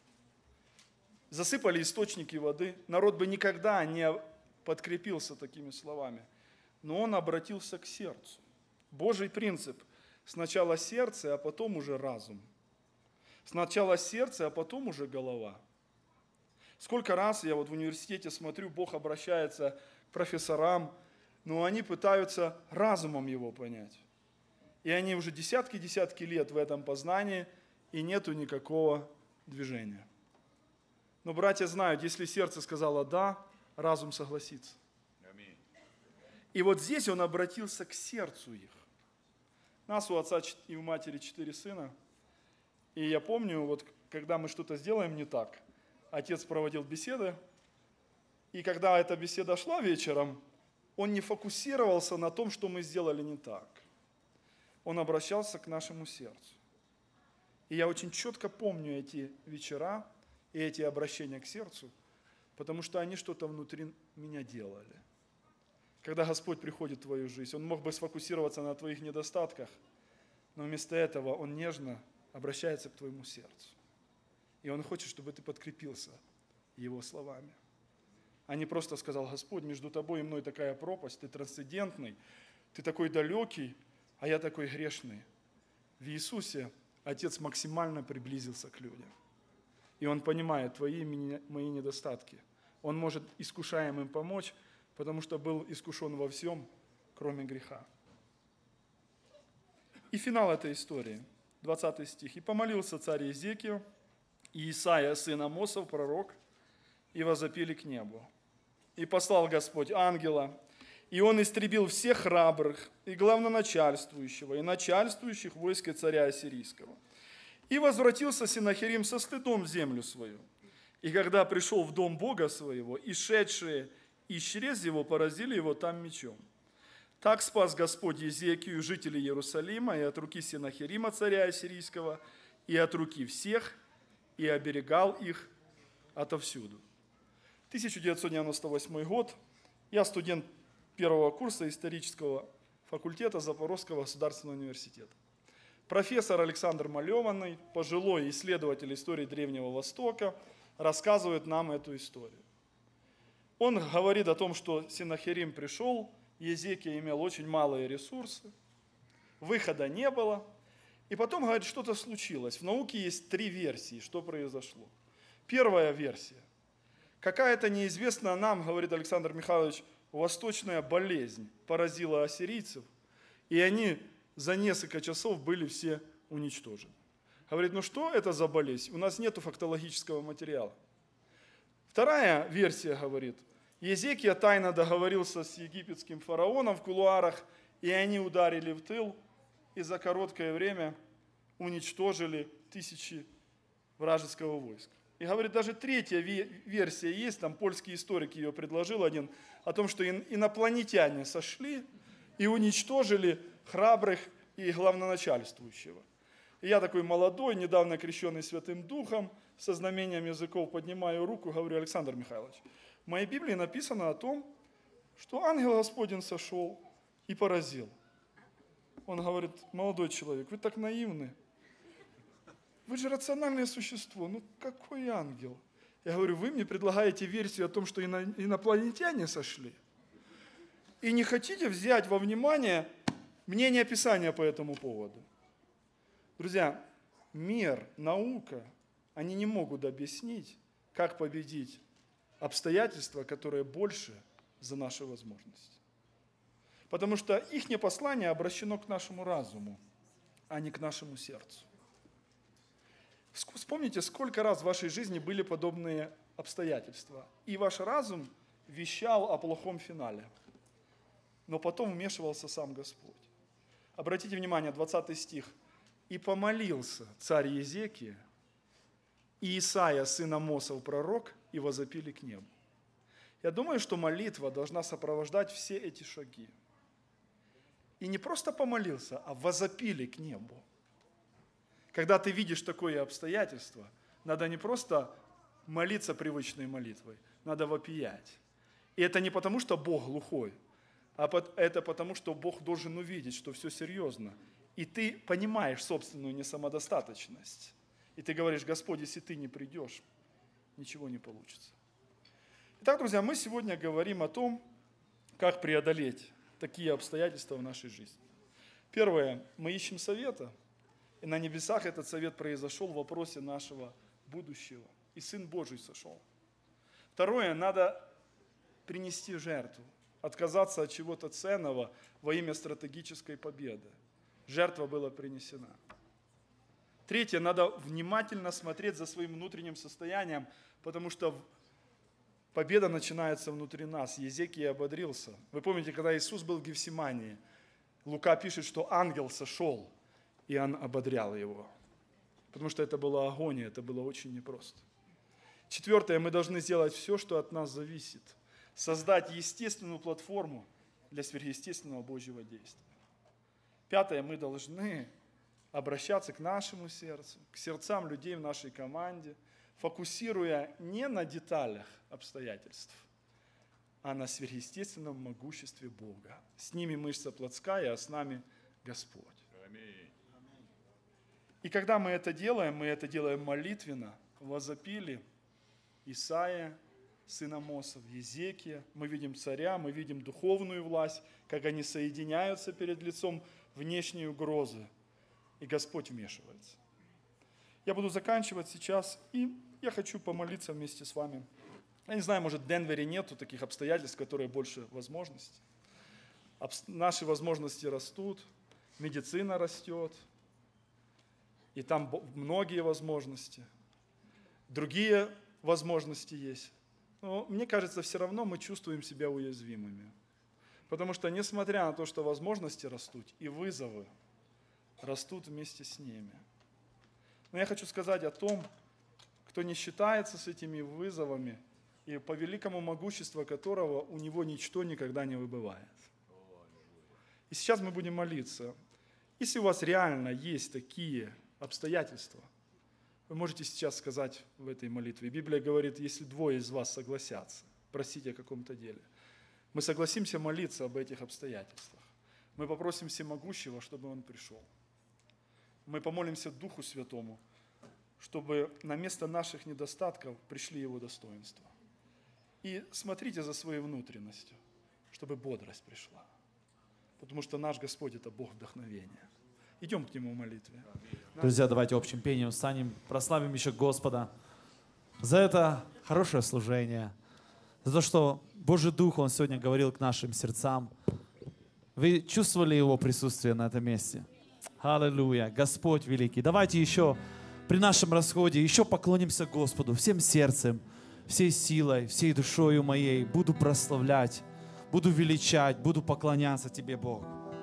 засыпали источники воды. Народ бы никогда не подкрепился такими словами. Но он обратился к сердцу. Божий принцип: сначала сердце, а потом уже разум. Сначала сердце, а потом уже голова. Сколько раз я вот в университете смотрю, Бог обращается к профессорам, но они пытаются разумом его понять. И они уже десятки-десятки лет в этом познании, и нету никакого движения. Но братья знают, если сердце сказало «да», разум согласится. И вот здесь он обратился к сердцу их. Нас у отца и у матери четыре сына. И я помню, вот когда мы что-то сделаем не так, отец проводил беседы, и когда эта беседа шла вечером, он не фокусировался на том, что мы сделали не так. Он обращался к нашему сердцу. И я очень четко помню эти вечера и эти обращения к сердцу, потому что они что-то внутри меня делали. Когда Господь приходит в твою жизнь, Он мог бы сфокусироваться на твоих недостатках, но вместо этого Он нежно обращается к твоему сердцу. И Он хочет, чтобы ты подкрепился Его словами. А не просто сказал: Господь, между тобой и мной такая пропасть, ты трансцендентный, ты такой далекий, а я такой грешный. В Иисусе Отец максимально приблизился к людям. И Он понимает твои и мои недостатки. Он может искушаемым помочь, потому что был искушен во всем, кроме греха. И финал этой истории, двадцатый стих. «И помолился царь Езекия, и Исаия, сын Амосов, пророк, и возопили к небу. И послал Господь ангела, и он истребил всех храбрых, и главноначальствующего, и начальствующих войска царя Ассирийского. И возвратился Синахирим со стыдом в землю свою. И когда пришел в дом Бога своего, и шедшие и через его поразили его там мечом. Так спас Господь Езекию, жителей Иерусалима, и от руки Сенахерима, царя ассирийского, и от руки всех, и оберегал их отовсюду. тысяча девятьсот девяносто восьмой год. Я студент первого курса исторического факультета Запорожского государственного университета. Профессор Александр Малеванный, пожилой исследователь истории Древнего Востока, рассказывает нам эту историю. Он говорит о том, что Сенахерим пришел, Езекия имел очень малые ресурсы, выхода не было. И потом, говорит, что-то случилось. В науке есть три версии, что произошло. Первая версия. Какая-то неизвестная нам, говорит Александр Михайлович, восточная болезнь поразила ассирийцев, и они за несколько часов были все уничтожены. Говорит, ну что это за болезнь? У нас нет фактологического материала. Вторая версия говорит, Езекия тайно договорился с египетским фараоном в кулуарах, и они ударили в тыл, и за короткое время уничтожили тысячи вражеского войска. И говорит, даже третья версия есть, там польский историк ее предложил один, о том, что инопланетяне сошли и уничтожили храбрых и главноначальствующего. И я такой молодой, недавно крещенный Святым Духом, со знамением языков поднимаю руку, говорю, Александр Михайлович, в моей Библии написано о том, что ангел Господень сошел и поразил. Он говорит, молодой человек, вы так наивны. Вы же рациональное существо, ну какой ангел? Я говорю, вы мне предлагаете версию о том, что инопланетяне сошли. И не хотите взять во внимание мнение Писания по этому поводу. Друзья, мир, наука, они не могут объяснить, как победить обстоятельства, которые больше за наши возможности. Потому что их послание обращено к нашему разуму, а не к нашему сердцу. Вспомните, сколько раз в вашей жизни были подобные обстоятельства. И ваш разум вещал о плохом финале. Но потом вмешивался сам Господь. Обратите внимание, двадцатый стих. «И помолился царь Езекия, и Исаия, сын Амосов, пророк, и возопили к небу». Я думаю, что молитва должна сопровождать все эти шаги. И не просто помолился, а возопили к небу. Когда ты видишь такое обстоятельство, надо не просто молиться привычной молитвой, надо вопиять. И это не потому, что Бог глухой, а это потому, что Бог должен увидеть, что все серьезно. И ты понимаешь собственную несамодостаточность. И ты говоришь, Господь, если ты не придешь, ничего не получится. Итак, друзья, мы сегодня говорим о том, как преодолеть такие обстоятельства в нашей жизни. Первое, мы ищем совета. И на небесах этот совет произошел в вопросе нашего будущего. И Сын Божий сошел. Второе, надо принести жертву, отказаться от чего-то ценного во имя стратегической победы. Жертва была принесена. Третье, надо внимательно смотреть за своим внутренним состоянием, потому что победа начинается внутри нас. Езекия ободрился. Вы помните, когда Иисус был в Гефсимании, Лука пишет, что ангел сошел, и он ободрял его. Потому что это была агония, это было очень непросто. Четвертое, мы должны сделать все, что от нас зависит. Создать естественную платформу для сверхъестественного Божьего действия. Пятое, мы должны обращаться к нашему сердцу, к сердцам людей в нашей команде, фокусируя не на деталях обстоятельств, а на сверхъестественном могуществе Бога. С ними мышца плотская, а с нами Господь. И когда мы это делаем, мы это делаем молитвенно, возопили Исаия, сын Амосов, Езекия, мы видим царя, мы видим духовную власть, как они соединяются перед лицом внешней угрозы, и Господь вмешивается. Я буду заканчивать сейчас, и я хочу помолиться вместе с вами. Я не знаю, может, в Денвере нету таких обстоятельств, которые больше возможностей. Наши возможности растут, медицина растет, и там многие возможности. Другие возможности есть. Но мне кажется, все равно мы чувствуем себя уязвимыми. Потому что, несмотря на то, что возможности растут, и вызовы растут вместе с ними. Но я хочу сказать о том, кто не считается с этими вызовами, и по великому могуществу которого у него ничто никогда не выбывает. И сейчас мы будем молиться. Если у вас реально есть такие обстоятельства, вы можете сейчас сказать в этой молитве. Библия говорит, если двое из вас согласятся просить о каком-то деле, мы согласимся молиться об этих обстоятельствах. Мы попросим Всемогущего, чтобы Он пришел. Мы помолимся Духу Святому, чтобы на место наших недостатков пришли Его достоинства. И смотрите за своей внутренностью, чтобы бодрость пришла. Потому что наш Господь – это Бог вдохновения. Идем к Нему в молитве. Друзья, давайте общим пением встанем, прославим еще Господа за это хорошее служение, за то, что Божий Дух, Он сегодня говорил к нашим сердцам. Вы чувствовали Его присутствие на этом месте? Аллилуйя! Господь великий! Давайте еще при нашем расходе еще поклонимся Господу всем сердцем, всей силой, всей душою моей. Буду прославлять, буду величать, буду поклоняться Тебе, Бог.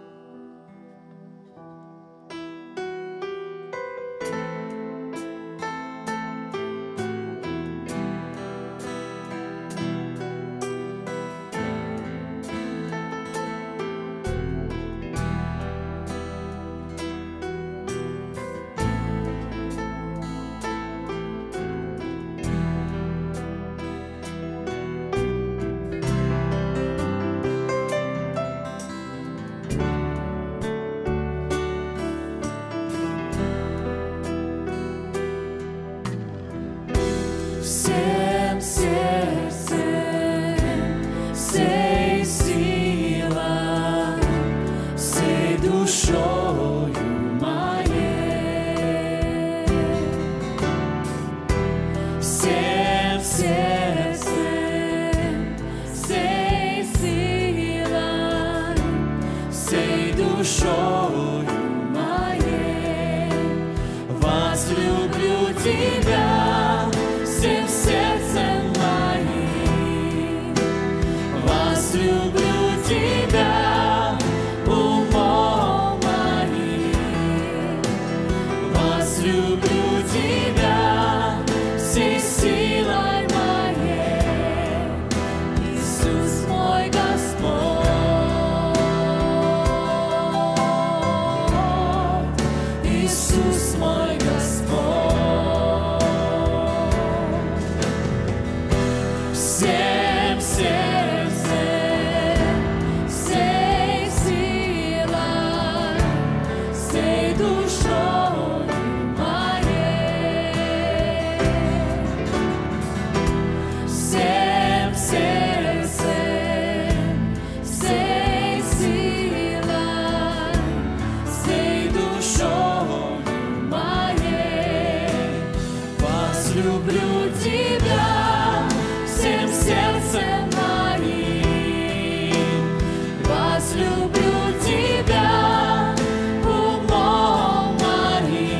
Всем сердцем, всей силой, всей душою моей. Всем сердцем, всей силой, всей душою моей возлюблю Тебя. Всем сердцем моим возлюблю Тебя, умом моим возлюблю Тебя, всей силой моей, Иисус мой Господь, Иисус мой Господь. Всем сердцем, всей силой, всей душою моей. Всем сердцем, всей силой, всей душою моей возлюблю Тебя. Всем сердцем моим возлюблю Тебя, умом моим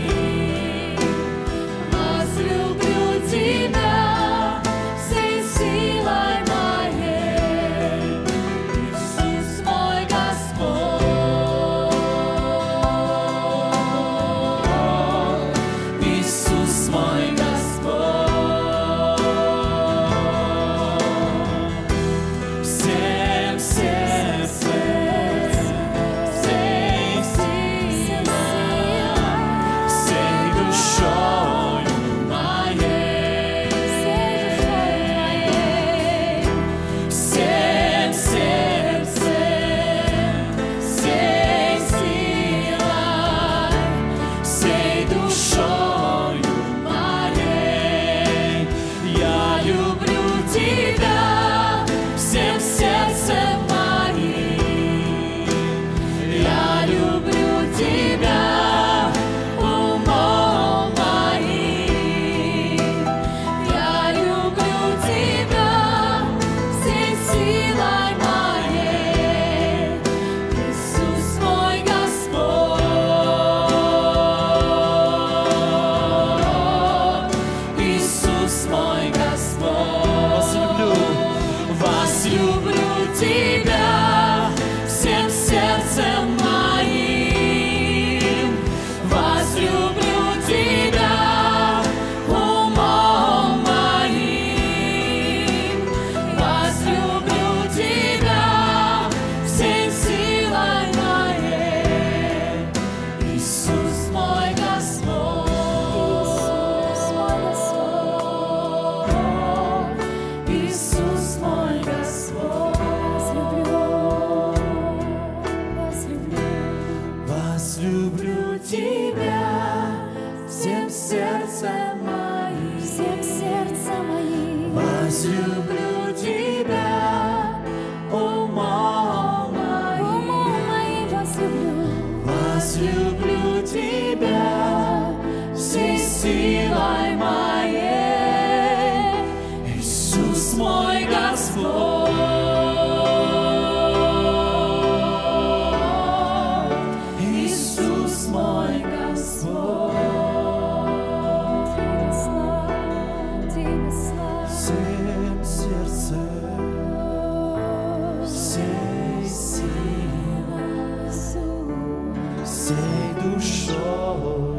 Иисус мой Господь, Иисус мой Господь, возлюблю Тебя всем сердцем моим, всем сердцем моим, возлюблю Тебя умом моим, умом моим возлюблю, возлюблю Тебя всей силой моей, Иисус мой Господь, Иисус мой Господь, всем сердцем, всей силой, всей душой.